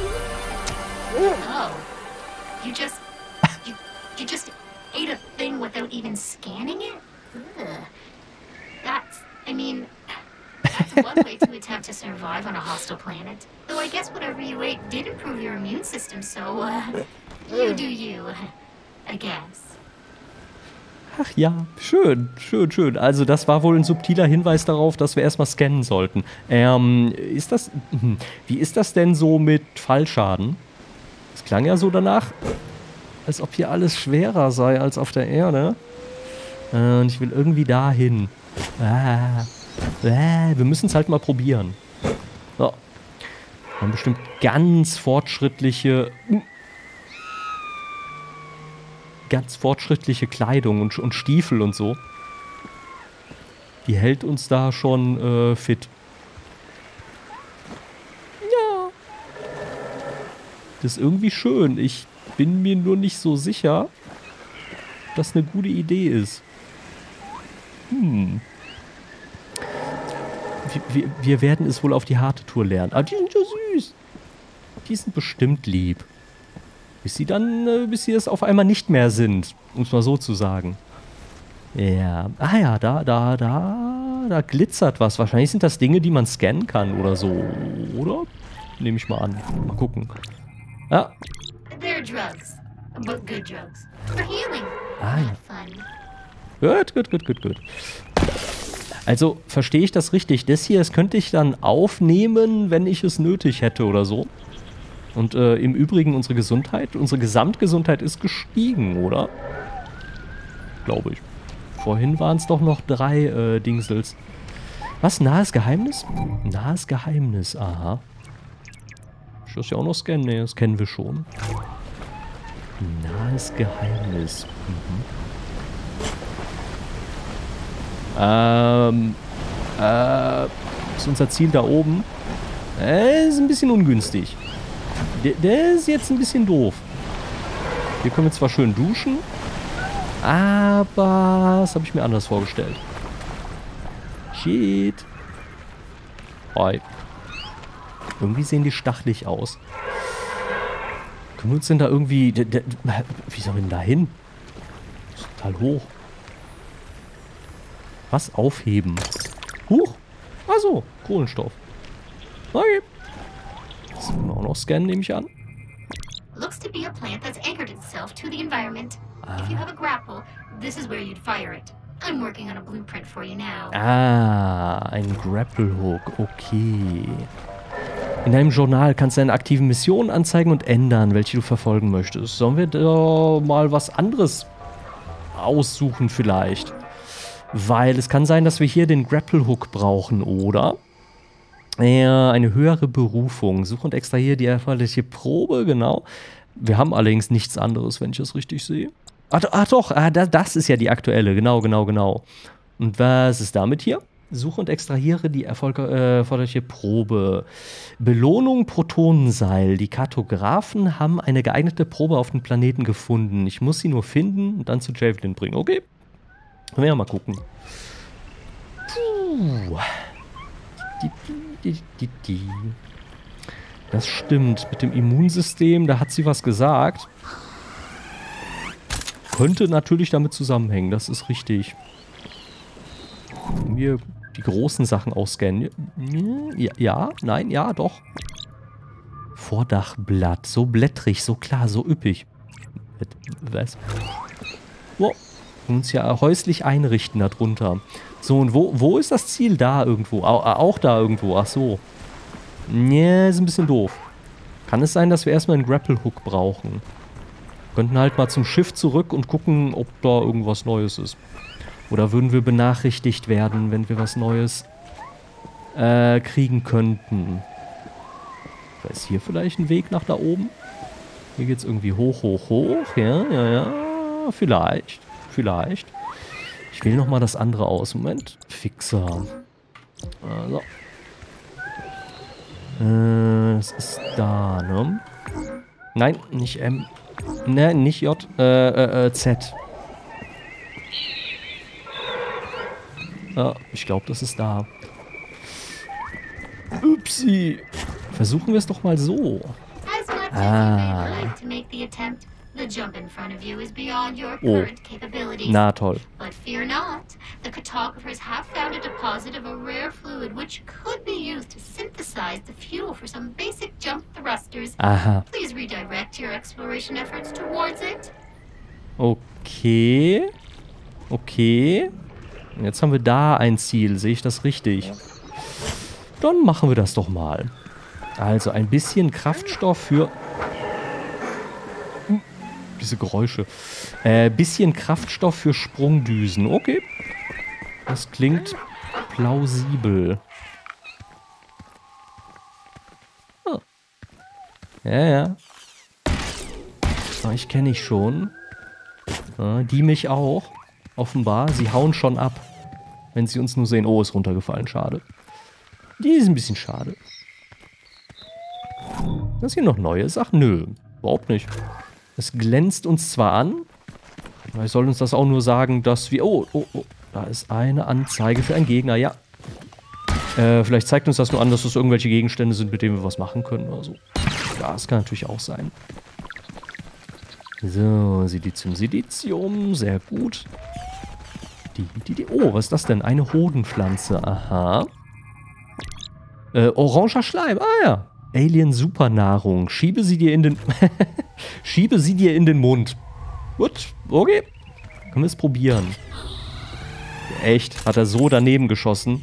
Oh, you just, you, you just ate a thing without even scanning it? Ugh. That's, I mean, that's one way to attempt to survive on a hostile planet. Though I guess whatever you ate did improve your immune system, so, uh, you do you, I guess. Ach ja, schön, schön, schön. Also das war wohl ein subtiler Hinweis darauf, dass wir erstmal scannen sollten. Ähm, ist das... Wie ist das denn so mit Fallschaden? Es klang ja so danach, als ob hier alles schwerer sei als auf der Erde. Äh, und ich will irgendwie dahin. Ah, ah, wir müssen es halt mal probieren. So. Wir haben bestimmt ganz fortschrittliche... ganz fortschrittliche Kleidung und, und Stiefel und so. Die hält uns da schon äh, fit. Ja. Das ist irgendwie schön. Ich bin mir nur nicht so sicher, ob das eine gute Idee ist. Hm. Wir, wir, wir werden es wohl auf die harte Tour lernen. Aber die sind ja süß. Die sind bestimmt lieb. Bis sie dann, äh, bis sie es auf einmal nicht mehr sind, um es mal so zu sagen. Ja. Ah ja, da, da, da, da glitzert was. Wahrscheinlich sind das Dinge, die man scannen kann oder so, oder? Nehme ich mal an. Mal gucken. Ja. They're drugs, but good drugs. For healing, Ah ja. not fun. Gut, gut, gut, gut, gut. Also, verstehe ich das richtig? Das hier, das könnte ich dann aufnehmen, wenn ich es nötig hätte oder so. Und äh, im Übrigen unsere Gesundheit, unsere Gesamtgesundheit ist gestiegen, oder? Glaube ich. Vorhin waren es doch noch drei äh, Dingsels. Was? Nahes Geheimnis? Nahes Geheimnis, aha. Ich das ja auch noch scannen? Ne, das kennen wir schon. Nahes Geheimnis. Mhm. Ähm, äh, ist unser Ziel da oben? Äh, ist ein bisschen ungünstig. Der, der ist jetzt ein bisschen doof. Hier können wir zwar schön duschen, aber das habe ich mir anders vorgestellt. Shit. Hi. Irgendwie sehen die stachelig aus. Können wir uns denn da irgendwie... Wie sollen wir denn da hin? Das ist total hoch. Was? Aufheben. Huch. Achso, Kohlenstoff. Okay. Das können wir auch noch scannen, nehme ich an. Looks to be a plant that's anchored itself to the environment. If you have a grapple, this is where you'd fire it. I'm working on a blueprint for you now. Ah, ein Grapple Hook. Okay. In deinem Journal kannst du deine aktiven Missionen anzeigen und ändern, welche du verfolgen möchtest. Sollen wir da mal was anderes aussuchen vielleicht? Weil es kann sein, dass wir hier den Grapple Hook brauchen, oder? Ja, eine höhere Berufung. Such und extrahiere die erforderliche Probe, genau. Wir haben allerdings nichts anderes, wenn ich das richtig sehe. Ach, ach doch, ah, das, das ist ja die aktuelle. Genau, genau, genau. Und was ist damit hier? Suche und extrahiere die Erfolg äh, erforderliche Probe. Belohnung Protonenseil. Die Kartografen haben eine geeignete Probe auf dem Planeten gefunden. Ich muss sie nur finden und dann zu Javelin bringen. Okay. Können wir ja mal gucken. Puh. Die, die, die, die, die. Das stimmt. Mit dem Immunsystem, da hat sie was gesagt. Könnte natürlich damit zusammenhängen. Das ist richtig. Wir die großen Sachen ausscannen. Ja, ja, nein, ja, doch. Vordachblatt. So blättrig, so klar, so üppig. Was? Wow. Uns ja häuslich einrichten darunter. So, und wo, wo ist das Ziel? Da irgendwo. Auch, auch da irgendwo. Ach so. Nee, ist ein bisschen doof. Kann es sein, dass wir erstmal einen Grapple Hook brauchen? Könnten halt mal zum Schiff zurück und gucken, ob da irgendwas Neues ist. Oder würden wir benachrichtigt werden, wenn wir was Neues äh, kriegen könnten? Da ist hier vielleicht ein Weg nach da oben. Hier geht es irgendwie hoch, hoch, hoch. Ja, ja, ja. Vielleicht. Vielleicht. Ich wähle nochmal das andere aus. Moment. Fixer. Also. Äh, es ist da, ne? Nein, nicht M. Ne, nicht J. Äh, äh, äh Z. Ja, ich glaube, das ist da. Upsi. Versuchen wir es doch mal so. Ah. Oh. Na toll. But fear not. The cartographers have found a deposit of a rare fluid which could be used to synthesize the fuel for some basic jump thrusters. Aha. Please redirect your exploration efforts towards it. Okay. Okay. Jetzt haben wir da ein Ziel. Sehe ich das richtig? Dann machen wir das doch mal. Also ein bisschen Kraftstoff für... Hm, diese Geräusche. Äh, bisschen Kraftstoff für Sprungdüsen. Okay. Das klingt plausibel. Oh. Ja, ja. Oh, ich kenne ich schon. Ja, die mich auch. Offenbar. Sie hauen schon ab. Wenn sie uns nur sehen. Oh, ist runtergefallen. Schade. Die ist ein bisschen schade. Das hier noch neue Sachen? Nö, überhaupt nicht. Es glänzt uns zwar an. Vielleicht soll uns das auch nur sagen, dass wir... Oh, oh, oh. Da ist eine Anzeige für einen Gegner, ja. Äh, vielleicht zeigt uns das nur an, dass das irgendwelche Gegenstände sind, mit denen wir was machen können oder so. Ja, das kann natürlich auch sein. So, Silizium, Silizium. Sehr gut. Die, die, die. Oh, was ist das denn? Eine Hodenpflanze. Aha. Äh, oranger Schleim. Ah ja. Alien Supernahrung. Schiebe sie dir in den... Schiebe sie dir in den Mund. Gut, okay. Können wir es probieren. Echt? Hat er so daneben geschossen?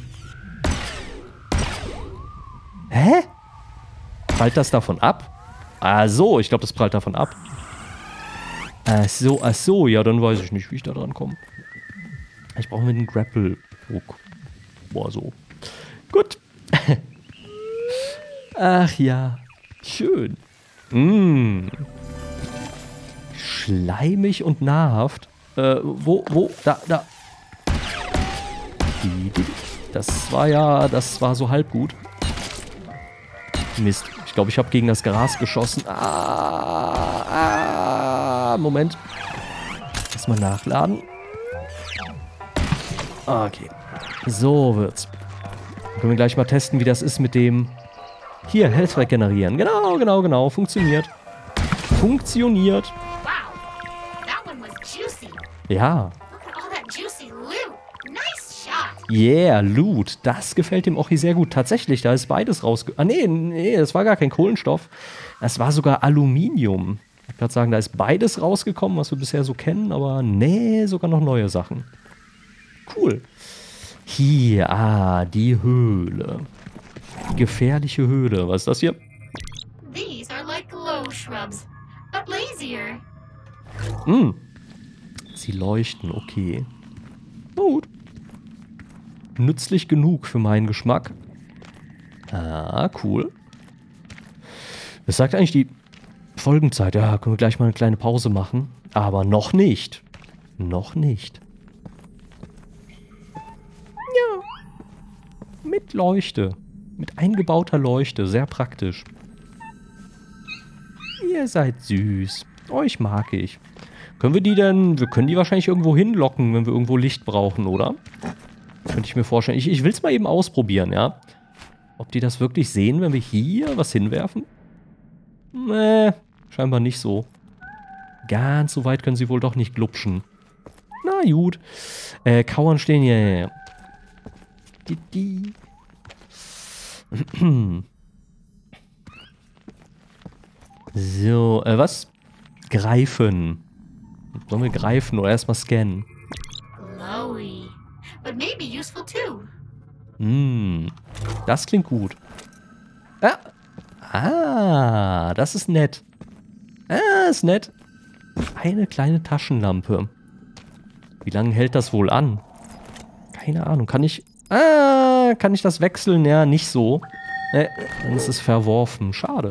Hä? Prallt das davon ab? Ah so, ich glaube, das prallt davon ab. Ach so, ach so. Ja, dann weiß ich nicht, wie ich da dran komme. Ich brauche mir einen Grapple Hook. Boah, so. Gut. Ach ja. Schön. Mm. Schleimig und nahrhaft. Äh, wo, wo? Da, da. Das war ja, das war so halb gut. Mist. Ich glaube, ich habe gegen das Gras geschossen. Ah, ah, Moment. Erstmal nachladen. Okay. So wird's. Dann können wir gleich mal testen, wie das ist mit dem... Hier, Health regenerieren. Genau, genau, genau. Funktioniert. Funktioniert. Wow, that one was juicy. Ja. Look at all that juicy loot. Nice shot. Yeah, Loot. Das gefällt dem Ochi sehr gut. Tatsächlich, da ist beides rausge... Ah, nee, nee, das war gar kein Kohlenstoff. Das war sogar Aluminium. Ich würde gerade sagen, da ist beides rausgekommen, was wir bisher so kennen, aber nee, sogar noch neue Sachen. Cool. Hier, ah, die Höhle. Die gefährliche Höhle. Was ist das hier? These are like glow shrubs, but lazier. Hm. Sie leuchten, okay. Gut. Nützlich genug für meinen Geschmack. Ah, cool. Was sagt eigentlich die Folgenzeit? Ja, können wir gleich mal eine kleine Pause machen. Aber noch nicht. Noch nicht. Ja. Mit Leuchte. Mit eingebauter Leuchte. Sehr praktisch. Ihr seid süß. Euch mag ich. Können wir die denn... Wir können die wahrscheinlich irgendwo hinlocken, wenn wir irgendwo Licht brauchen, oder? Könnte ich mir vorstellen. Ich, ich will es mal eben ausprobieren, ja. Ob die das wirklich sehen, wenn wir hier was hinwerfen? Nee, scheinbar nicht so. Ganz so weit können sie wohl doch nicht glupschen. Na gut. Äh, Kauern stehen hier. Die, die. So, äh, was? Greifen. Sollen wir greifen oder erstmal scannen? Glowy, but maybe useful too. Hm, das klingt gut. Ah, ah, das ist nett. Ah, ist nett. Eine kleine Taschenlampe. Wie lange hält das wohl an? Keine Ahnung. Kann ich... Ah, kann ich das wechseln? Ja, nicht so. Ne, dann ist es verworfen. Schade.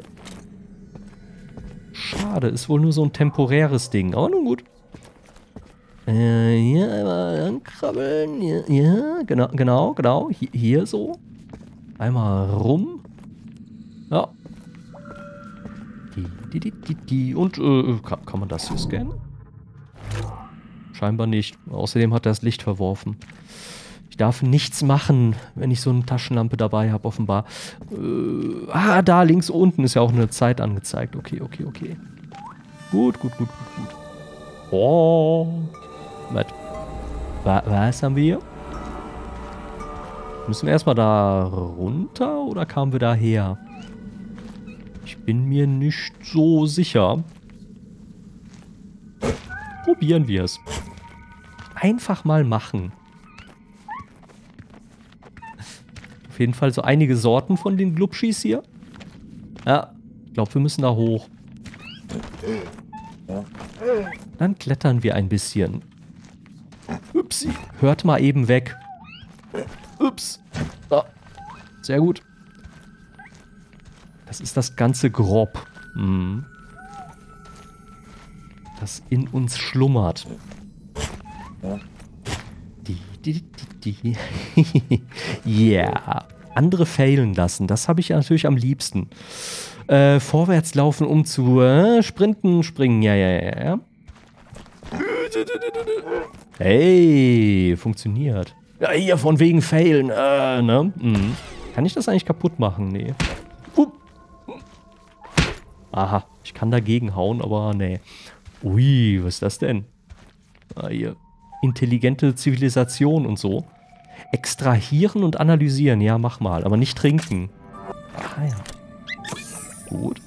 Schade. Ist wohl nur so ein temporäres Ding. Aber nun gut. Äh, hier einmal ankrabbeln. Ja, ja, genau, genau, genau. Hier, hier so. Einmal rum. Ja. Die, die, die, die, die. Und, äh, kann, kann man das hier scannen? Scheinbar nicht. Außerdem hat er das Licht verworfen. Ich darf nichts machen, wenn ich so eine Taschenlampe dabei habe, offenbar. Äh, ah, da links unten ist ja auch eine Zeit angezeigt. Okay, okay, okay. Gut, gut, gut, gut, gut. Oh. Was? Was haben wir hier? Müssen wir erstmal da runter oder kamen wir da her? Ich bin mir nicht so sicher. Probieren wir es. Einfach mal machen. Auf jeden Fall so einige Sorten von den Glubschis hier. Ja, ich glaube, wir müssen da hoch. Dann klettern wir ein bisschen. Upsi. Hört mal eben weg. Ups. Oh. Sehr gut. Das ist das ganze Grob. Mhm. Das in uns schlummert. Die, die, die, die. Yeah. Andere failen lassen. Das habe ich natürlich am liebsten. Äh, vorwärts laufen, um zu äh, sprinten, springen. Ja, ja, ja, ja. Hey, funktioniert. Ja, hier von wegen failen. Äh, ne? Mhm. Kann ich das eigentlich kaputt machen? Nee. Uh. Aha, ich kann dagegen hauen, aber nee. Ui, was ist das denn? Ah, hier. Intelligente Zivilisation und so. Extrahieren und analysieren. Ja, mach mal. Aber nicht trinken. Ah ja. Gut.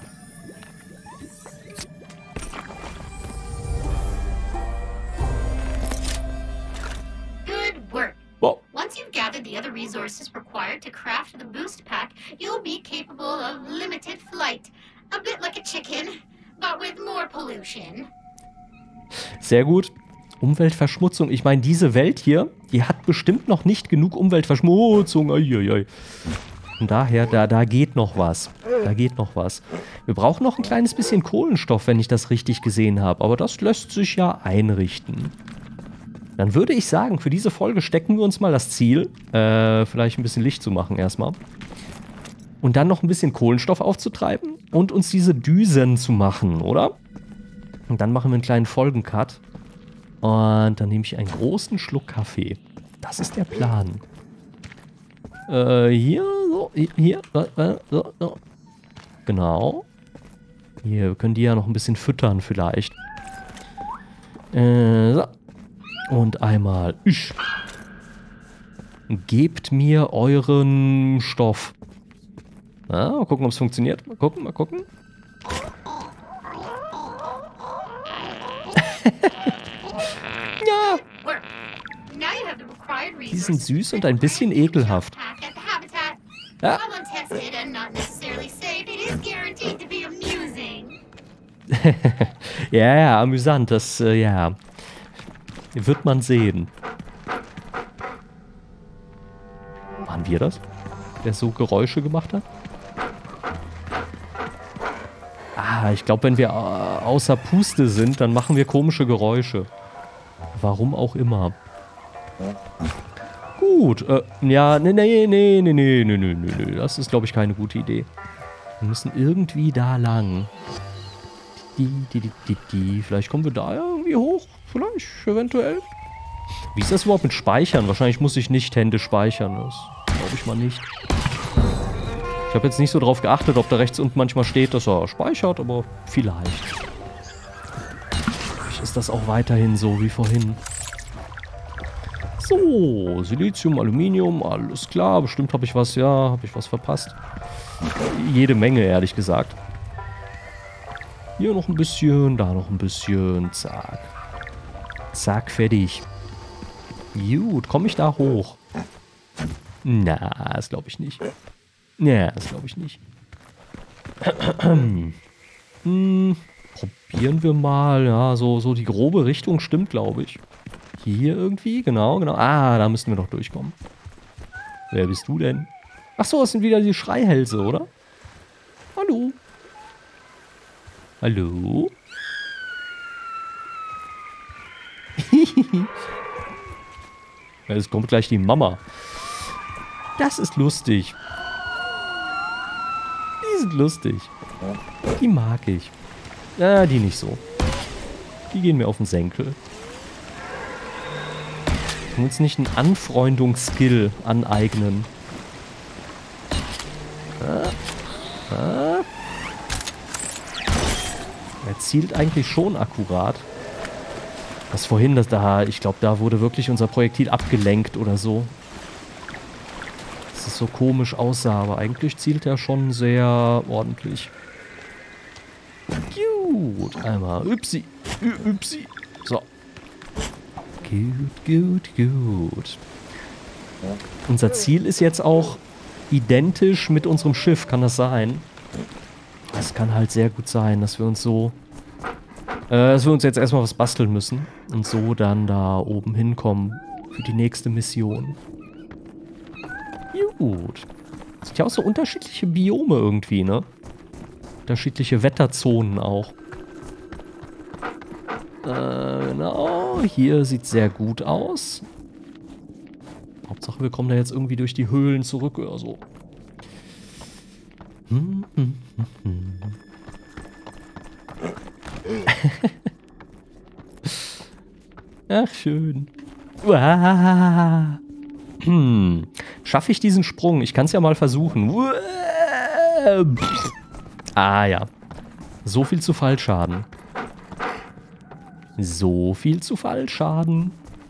Good work. Wow. Once you've gathered the other resources required to craft the boost pack, you'll be capable of limited flight. A bit like a chicken, but with more pollution. Sehr gut. Umweltverschmutzung. Ich meine, diese Welt hier, die hat bestimmt noch nicht genug Umweltverschmutzung. Eieiei. Von daher, da, da geht noch was. Da geht noch was. Wir brauchen noch ein kleines bisschen Kohlenstoff, wenn ich das richtig gesehen habe. Aber das lässt sich ja einrichten. Dann würde ich sagen, für diese Folge stecken wir uns mal das Ziel, äh, vielleicht ein bisschen Licht zu machen erstmal. Und dann noch ein bisschen Kohlenstoff aufzutreiben und uns diese Düsen zu machen, oder? Und dann machen wir einen kleinen Folgencut. Und dann nehme ich einen großen Schluck Kaffee. Das ist der Plan. Äh, hier, so, hier, äh, so, so. Genau. Hier, wir können die ja noch ein bisschen füttern vielleicht. Äh, so. Und einmal. Isch. Gebt mir euren Stoff. Na, mal gucken, ob es funktioniert. Mal gucken, mal gucken. Ja. Die sind süß und ein bisschen ekelhaft. Ja. Ja, ja, amüsant. Das, äh, ja. Wird man sehen. Waren wir das? Der so Geräusche gemacht hat? Ah, ich glaube, wenn wir außer Puste sind, dann machen wir komische Geräusche. Warum auch immer. Gut, äh, ja, nee, nee, nee, nee, nee, nee, nee, nee, das ist, glaube ich, keine gute Idee. Wir müssen irgendwie da lang. Die, die, die, die, die. Vielleicht kommen wir da irgendwie hoch. Vielleicht, eventuell. Wie ist das überhaupt mit Speichern? Wahrscheinlich muss ich nicht händisch speichern. Das glaube ich mal nicht. Ich habe jetzt nicht so drauf geachtet, ob da rechts unten manchmal steht, dass er speichert, aber vielleicht. Vielleicht ist das auch weiterhin so wie vorhin. So, Silizium, Aluminium, alles klar. Bestimmt habe ich was, ja, habe ich was verpasst. Jede Menge, ehrlich gesagt. Hier noch ein bisschen, da noch ein bisschen. Zack. Zack, fertig. Gut, komme ich da hoch? Na, das glaube ich nicht. Ja, das glaube ich nicht. hm, probieren wir mal. Ja, so, so die grobe Richtung stimmt, glaube ich. Hier irgendwie, genau, genau. Ah, da müssten wir noch durchkommen. Wer bist du denn? Ach so, das sind wieder die Schreihälse, oder? Hallo? Hallo? Jetzt kommt gleich die Mama. Das ist lustig. Die sind lustig. Die mag ich. Ah, die nicht so. Die gehen mir auf den Senkel. Wir können uns nicht einen Anfreundungsskill aneignen. Ah. Ah. Er zielt eigentlich schon akkurat. Was vorhin, das da, ich glaube, da wurde wirklich unser Projektil abgelenkt oder so. Dass es so komisch aussah, aber eigentlich zielt er schon sehr ordentlich. Gut, einmal Üpsi, Üpsi. So. Gut, gut, gut. Unser Ziel ist jetzt auch identisch mit unserem Schiff, kann das sein? Das kann halt sehr gut sein, dass wir uns so... Äh, dass wir uns jetzt erstmal was basteln müssen. Und so dann da oben hinkommen für die nächste Mission. Gut. Das sind ja auch so unterschiedliche Biome irgendwie, ne? Unterschiedliche Wetterzonen auch. Äh, genau. Hier sieht sehr gut aus. Hauptsache, wir kommen da jetzt irgendwie durch die Höhlen zurück oder so. Hm, hm, hm, hm. Ach, schön. Uah. Hm. Schaffe ich diesen Sprung? Ich kann es ja mal versuchen. Uah. Ah ja. So viel zu Fallschaden. So viel zu Fallschaden.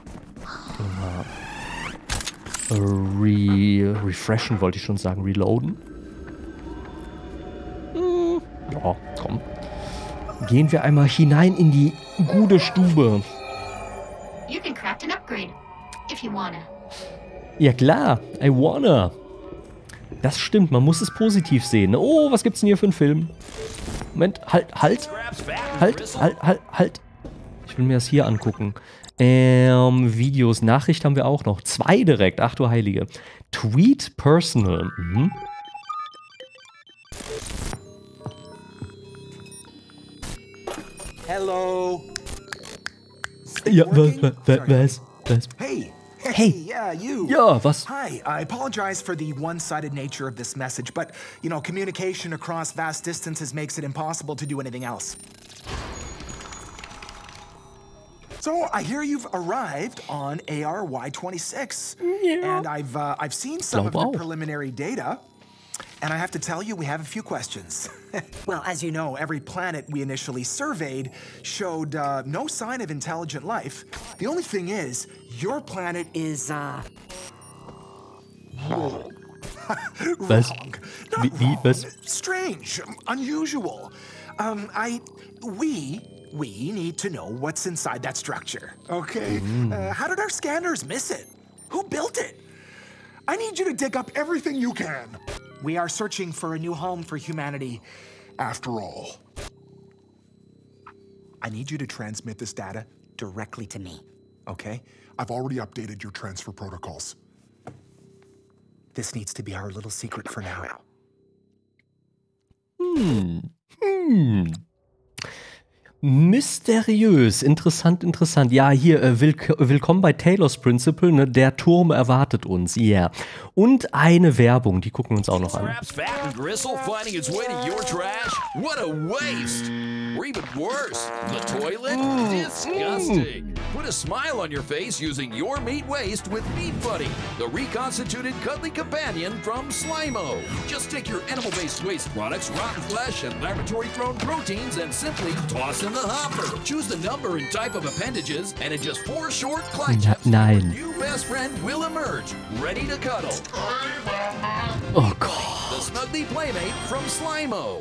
Re refreshen wollte ich schon sagen. Reloaden. Hm. Ja, komm. Gehen wir einmal hinein in die gute Stube. You can craft an upgrade, if you wanna. Ja klar, I wanna. Das stimmt, man muss es positiv sehen. Oh, was gibt's denn hier für einen Film? Moment, halt, halt. Halt, halt, halt, halt. Ich will mir das hier angucken. Ähm, Videos, Nachricht haben wir auch noch. Zwei direkt, ach du Heilige. Tweet Personal. Mhm. Hello. Ja, was, was, was? Was? Hey. Hey. Yeah, you. Ja, was? Hi, I apologize for the one-sided nature of this message, but, you know, communication across vast distances makes it impossible to do anything else. So, I hear you've arrived on A R Y twenty-six. Yeah. And I've, uh, I've seen some of Glaub the auch. preliminary data. And I have to tell you, we have a few questions. Well, as you know, every planet we initially surveyed showed uh, no sign of intelligent life. The only thing is, your planet is, uh... wrong. Was? Wrong. Not Wie, wie, wrong. was? Strange. Unusual. Um, I... We... We need to know what's inside that structure, okay? Uh, how did our scanners miss it? Who built it? I need you to dig up everything you can. We are searching for a new home for humanity, after all. I need you to transmit this data directly to me, okay? I've already updated your transfer protocols. This needs to be our little secret for now. Hm. Hm. Mysteriös, interessant, interessant. Ja, hier, äh, willk willkommen bei Taylor's Principle, ne? Der Turm erwartet uns, yeah. Und eine Werbung, die gucken wir uns auch noch an. Perhaps fat and gristle finding its way to your trash? What a waste! Or even worse, the toilet? Disgusting! Put a smile on your face using your meat waste with Meat Buddy, the reconstituted cuddly companion from Slimo. Just take your animal-based waste products, rotten flesh, and laboratory-thrown proteins and simply toss in the hopper. Choose the number and type of appendages, and in just four short click-ups, Nein. your new best friend will emerge, ready to cuddle. Oh Gott. The Snuggly Playmate from Slimo.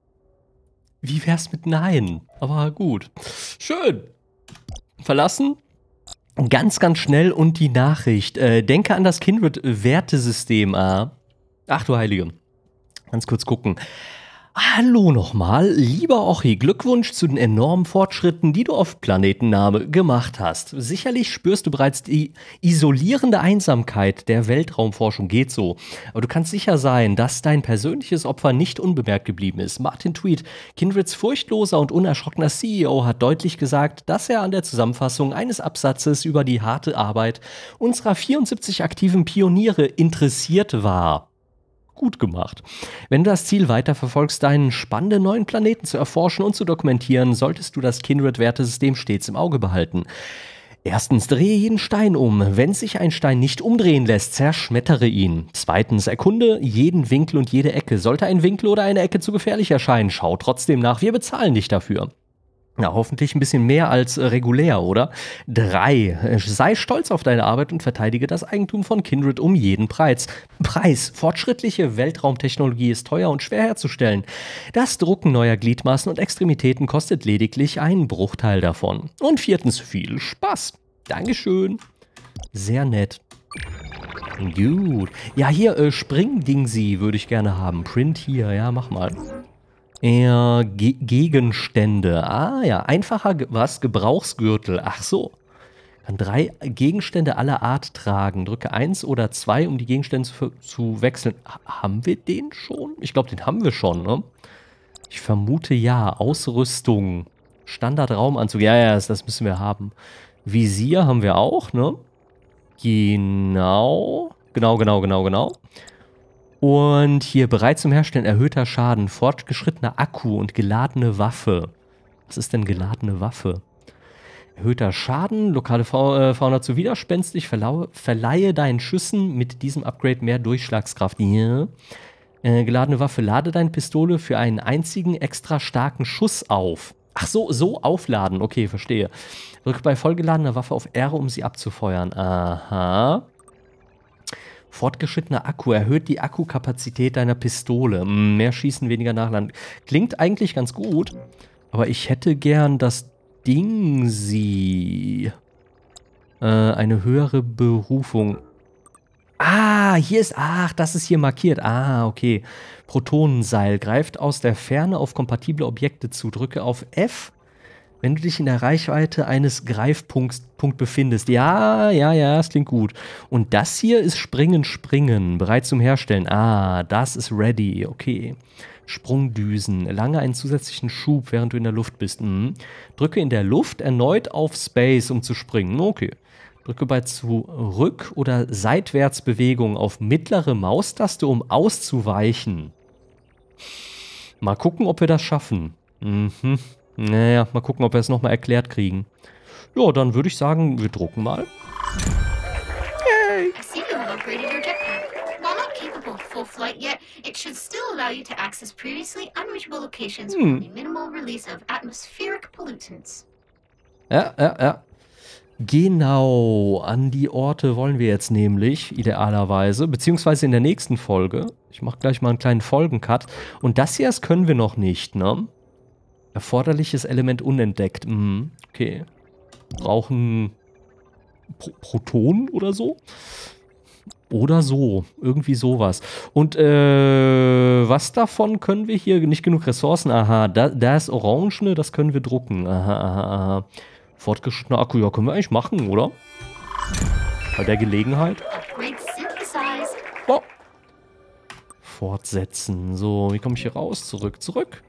Wie wär's mit Nein? Aber gut. Schön. Verlassen. Ganz, ganz schnell und die Nachricht. Äh, denke an das Kindred-Wertesystem. Ah. Ach du Heilige. Ganz kurz gucken. Hallo nochmal, lieber Ochi, Glückwunsch zu den enormen Fortschritten, die du auf Planetenname gemacht hast. Sicherlich spürst du bereits die isolierende Einsamkeit der Weltraumforschung, geht so. Aber du kannst sicher sein, dass dein persönliches Opfer nicht unbemerkt geblieben ist. Martin Tweed, Kindreds furchtloser und unerschrockener C E O, hat deutlich gesagt, dass er an der Zusammenfassung eines Absatzes über die harte Arbeit unserer vierundsiebzig aktiven Pioniere interessiert war. Gut gemacht. Wenn du das Ziel weiterverfolgst, deinen spannenden neuen Planeten zu erforschen und zu dokumentieren, solltest du das Kindred-Wertesystem stets im Auge behalten. Erstens, drehe jeden Stein um. Wenn sich ein Stein nicht umdrehen lässt, zerschmettere ihn. Zweitens, erkunde jeden Winkel und jede Ecke. Sollte ein Winkel oder eine Ecke zu gefährlich erscheinen, schau trotzdem nach. Wir bezahlen dich dafür. Ja, hoffentlich ein bisschen mehr als äh, regulär, oder? Drei. Sei stolz auf deine Arbeit und verteidige das Eigentum von Kindred um jeden Preis. Preis. Fortschrittliche Weltraumtechnologie ist teuer und schwer herzustellen. Das Drucken neuer Gliedmaßen und Extremitäten kostet lediglich einen Bruchteil davon. Und viertens, viel Spaß. Dankeschön. Sehr nett. Gut. Ja, hier, äh, Springdingsi würde ich gerne haben. Print hier, ja, mach mal. Ja, Ge Gegenstände. Ah ja, einfacher, Ge was? Gebrauchsgürtel. Ach so. Kann drei Gegenstände aller Art tragen. Drücke eins oder zwei, um die Gegenstände zu, zu wechseln. Ha haben wir den schon? Ich glaube, den haben wir schon, ne? Ich vermute ja. Ausrüstung. Standardraumanzug. Ja, ja, das, das müssen wir haben. Visier haben wir auch, ne? Genau. Genau, genau, genau, genau. Und hier bereit zum Herstellen erhöhter Schaden, fortgeschrittener Akku und geladene Waffe. Was ist denn geladene Waffe? Erhöhter Schaden, lokale Fauna zu widerspenstig, verleihe deinen Schüssen mit diesem Upgrade mehr Durchschlagskraft. Yeah. Äh, geladene Waffe, lade deine Pistole für einen einzigen extra starken Schuss auf. Ach so, so aufladen, okay, verstehe. Drücke bei vollgeladener Waffe auf R, um sie abzufeuern. Aha. Fortgeschrittener Akku erhöht die Akkukapazität deiner Pistole. Mehr schießen, weniger nachladen. Klingt eigentlich ganz gut, aber ich hätte gern das Ding sie. Äh, eine höhere Berufung. Ah, hier ist, ach, das ist hier markiert. Ah, okay. Protonenseil greift aus der Ferne auf kompatible Objekte zu. Drücke auf F, wenn du dich in der Reichweite eines Greifpunkts Punkt befindest. Ja, ja, ja, das klingt gut. Und das hier ist Springen, Springen. Bereit zum Herstellen. Ah, das ist ready. Okay. Sprungdüsen. Erlange einen zusätzlichen Schub, während du in der Luft bist. Mhm. Drücke in der Luft erneut auf Space, um zu springen. Okay. Drücke bei Zurück- oder Seitwärtsbewegung auf mittlere Maustaste, um auszuweichen. Mal gucken, ob wir das schaffen. Mhm. Naja, mal gucken, ob wir es nochmal erklärt kriegen. Ja, dann würde ich sagen, wir drucken mal. Yay! I see you have upgraded your jetpack. While not capable of full flight yet, it should still allow you to access previously unreachable locations with only minimal release of atmospheric pollutants. Ja, ja, ja. Genau, an die Orte wollen wir jetzt nämlich, idealerweise, beziehungsweise in der nächsten Folge. Ich mache gleich mal einen kleinen Folgencut. Und das hier, das können wir noch nicht, ne? Erforderliches Element unentdeckt. Mhm, okay. Brauchen Pro Protonen oder so? Oder so. Irgendwie sowas. Und äh, was davon können wir hier? Nicht genug Ressourcen. Aha, da, da ist Orangene, das können wir drucken. Aha, aha, aha. Fortgeschrittener Akku, ja, können wir eigentlich machen, oder? Bei der Gelegenheit. Oh. Fortsetzen. So, wie komme ich hier raus? Zurück, zurück.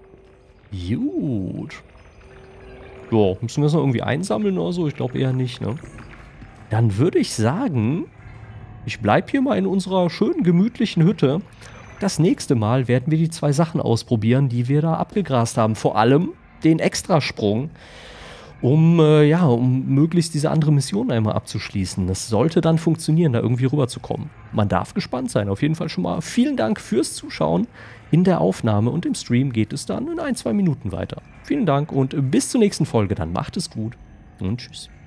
Gut. Ja, müssen wir das noch irgendwie einsammeln oder so? Ich glaube eher nicht, ne? Dann würde ich sagen, ich bleibe hier mal in unserer schönen, gemütlichen Hütte. Das nächste Mal werden wir die zwei Sachen ausprobieren, die wir da abgegrast haben. Vor allem den Extrasprung. Um, äh, ja, um möglichst diese andere Mission einmal abzuschließen. Das sollte dann funktionieren, da irgendwie rüberzukommen. Man darf gespannt sein. Auf jeden Fall schon mal vielen Dank fürs Zuschauen. In der Aufnahme und im Stream geht es dann in ein, zwei Minuten weiter. Vielen Dank und bis zur nächsten Folge. Dann macht es gut und tschüss.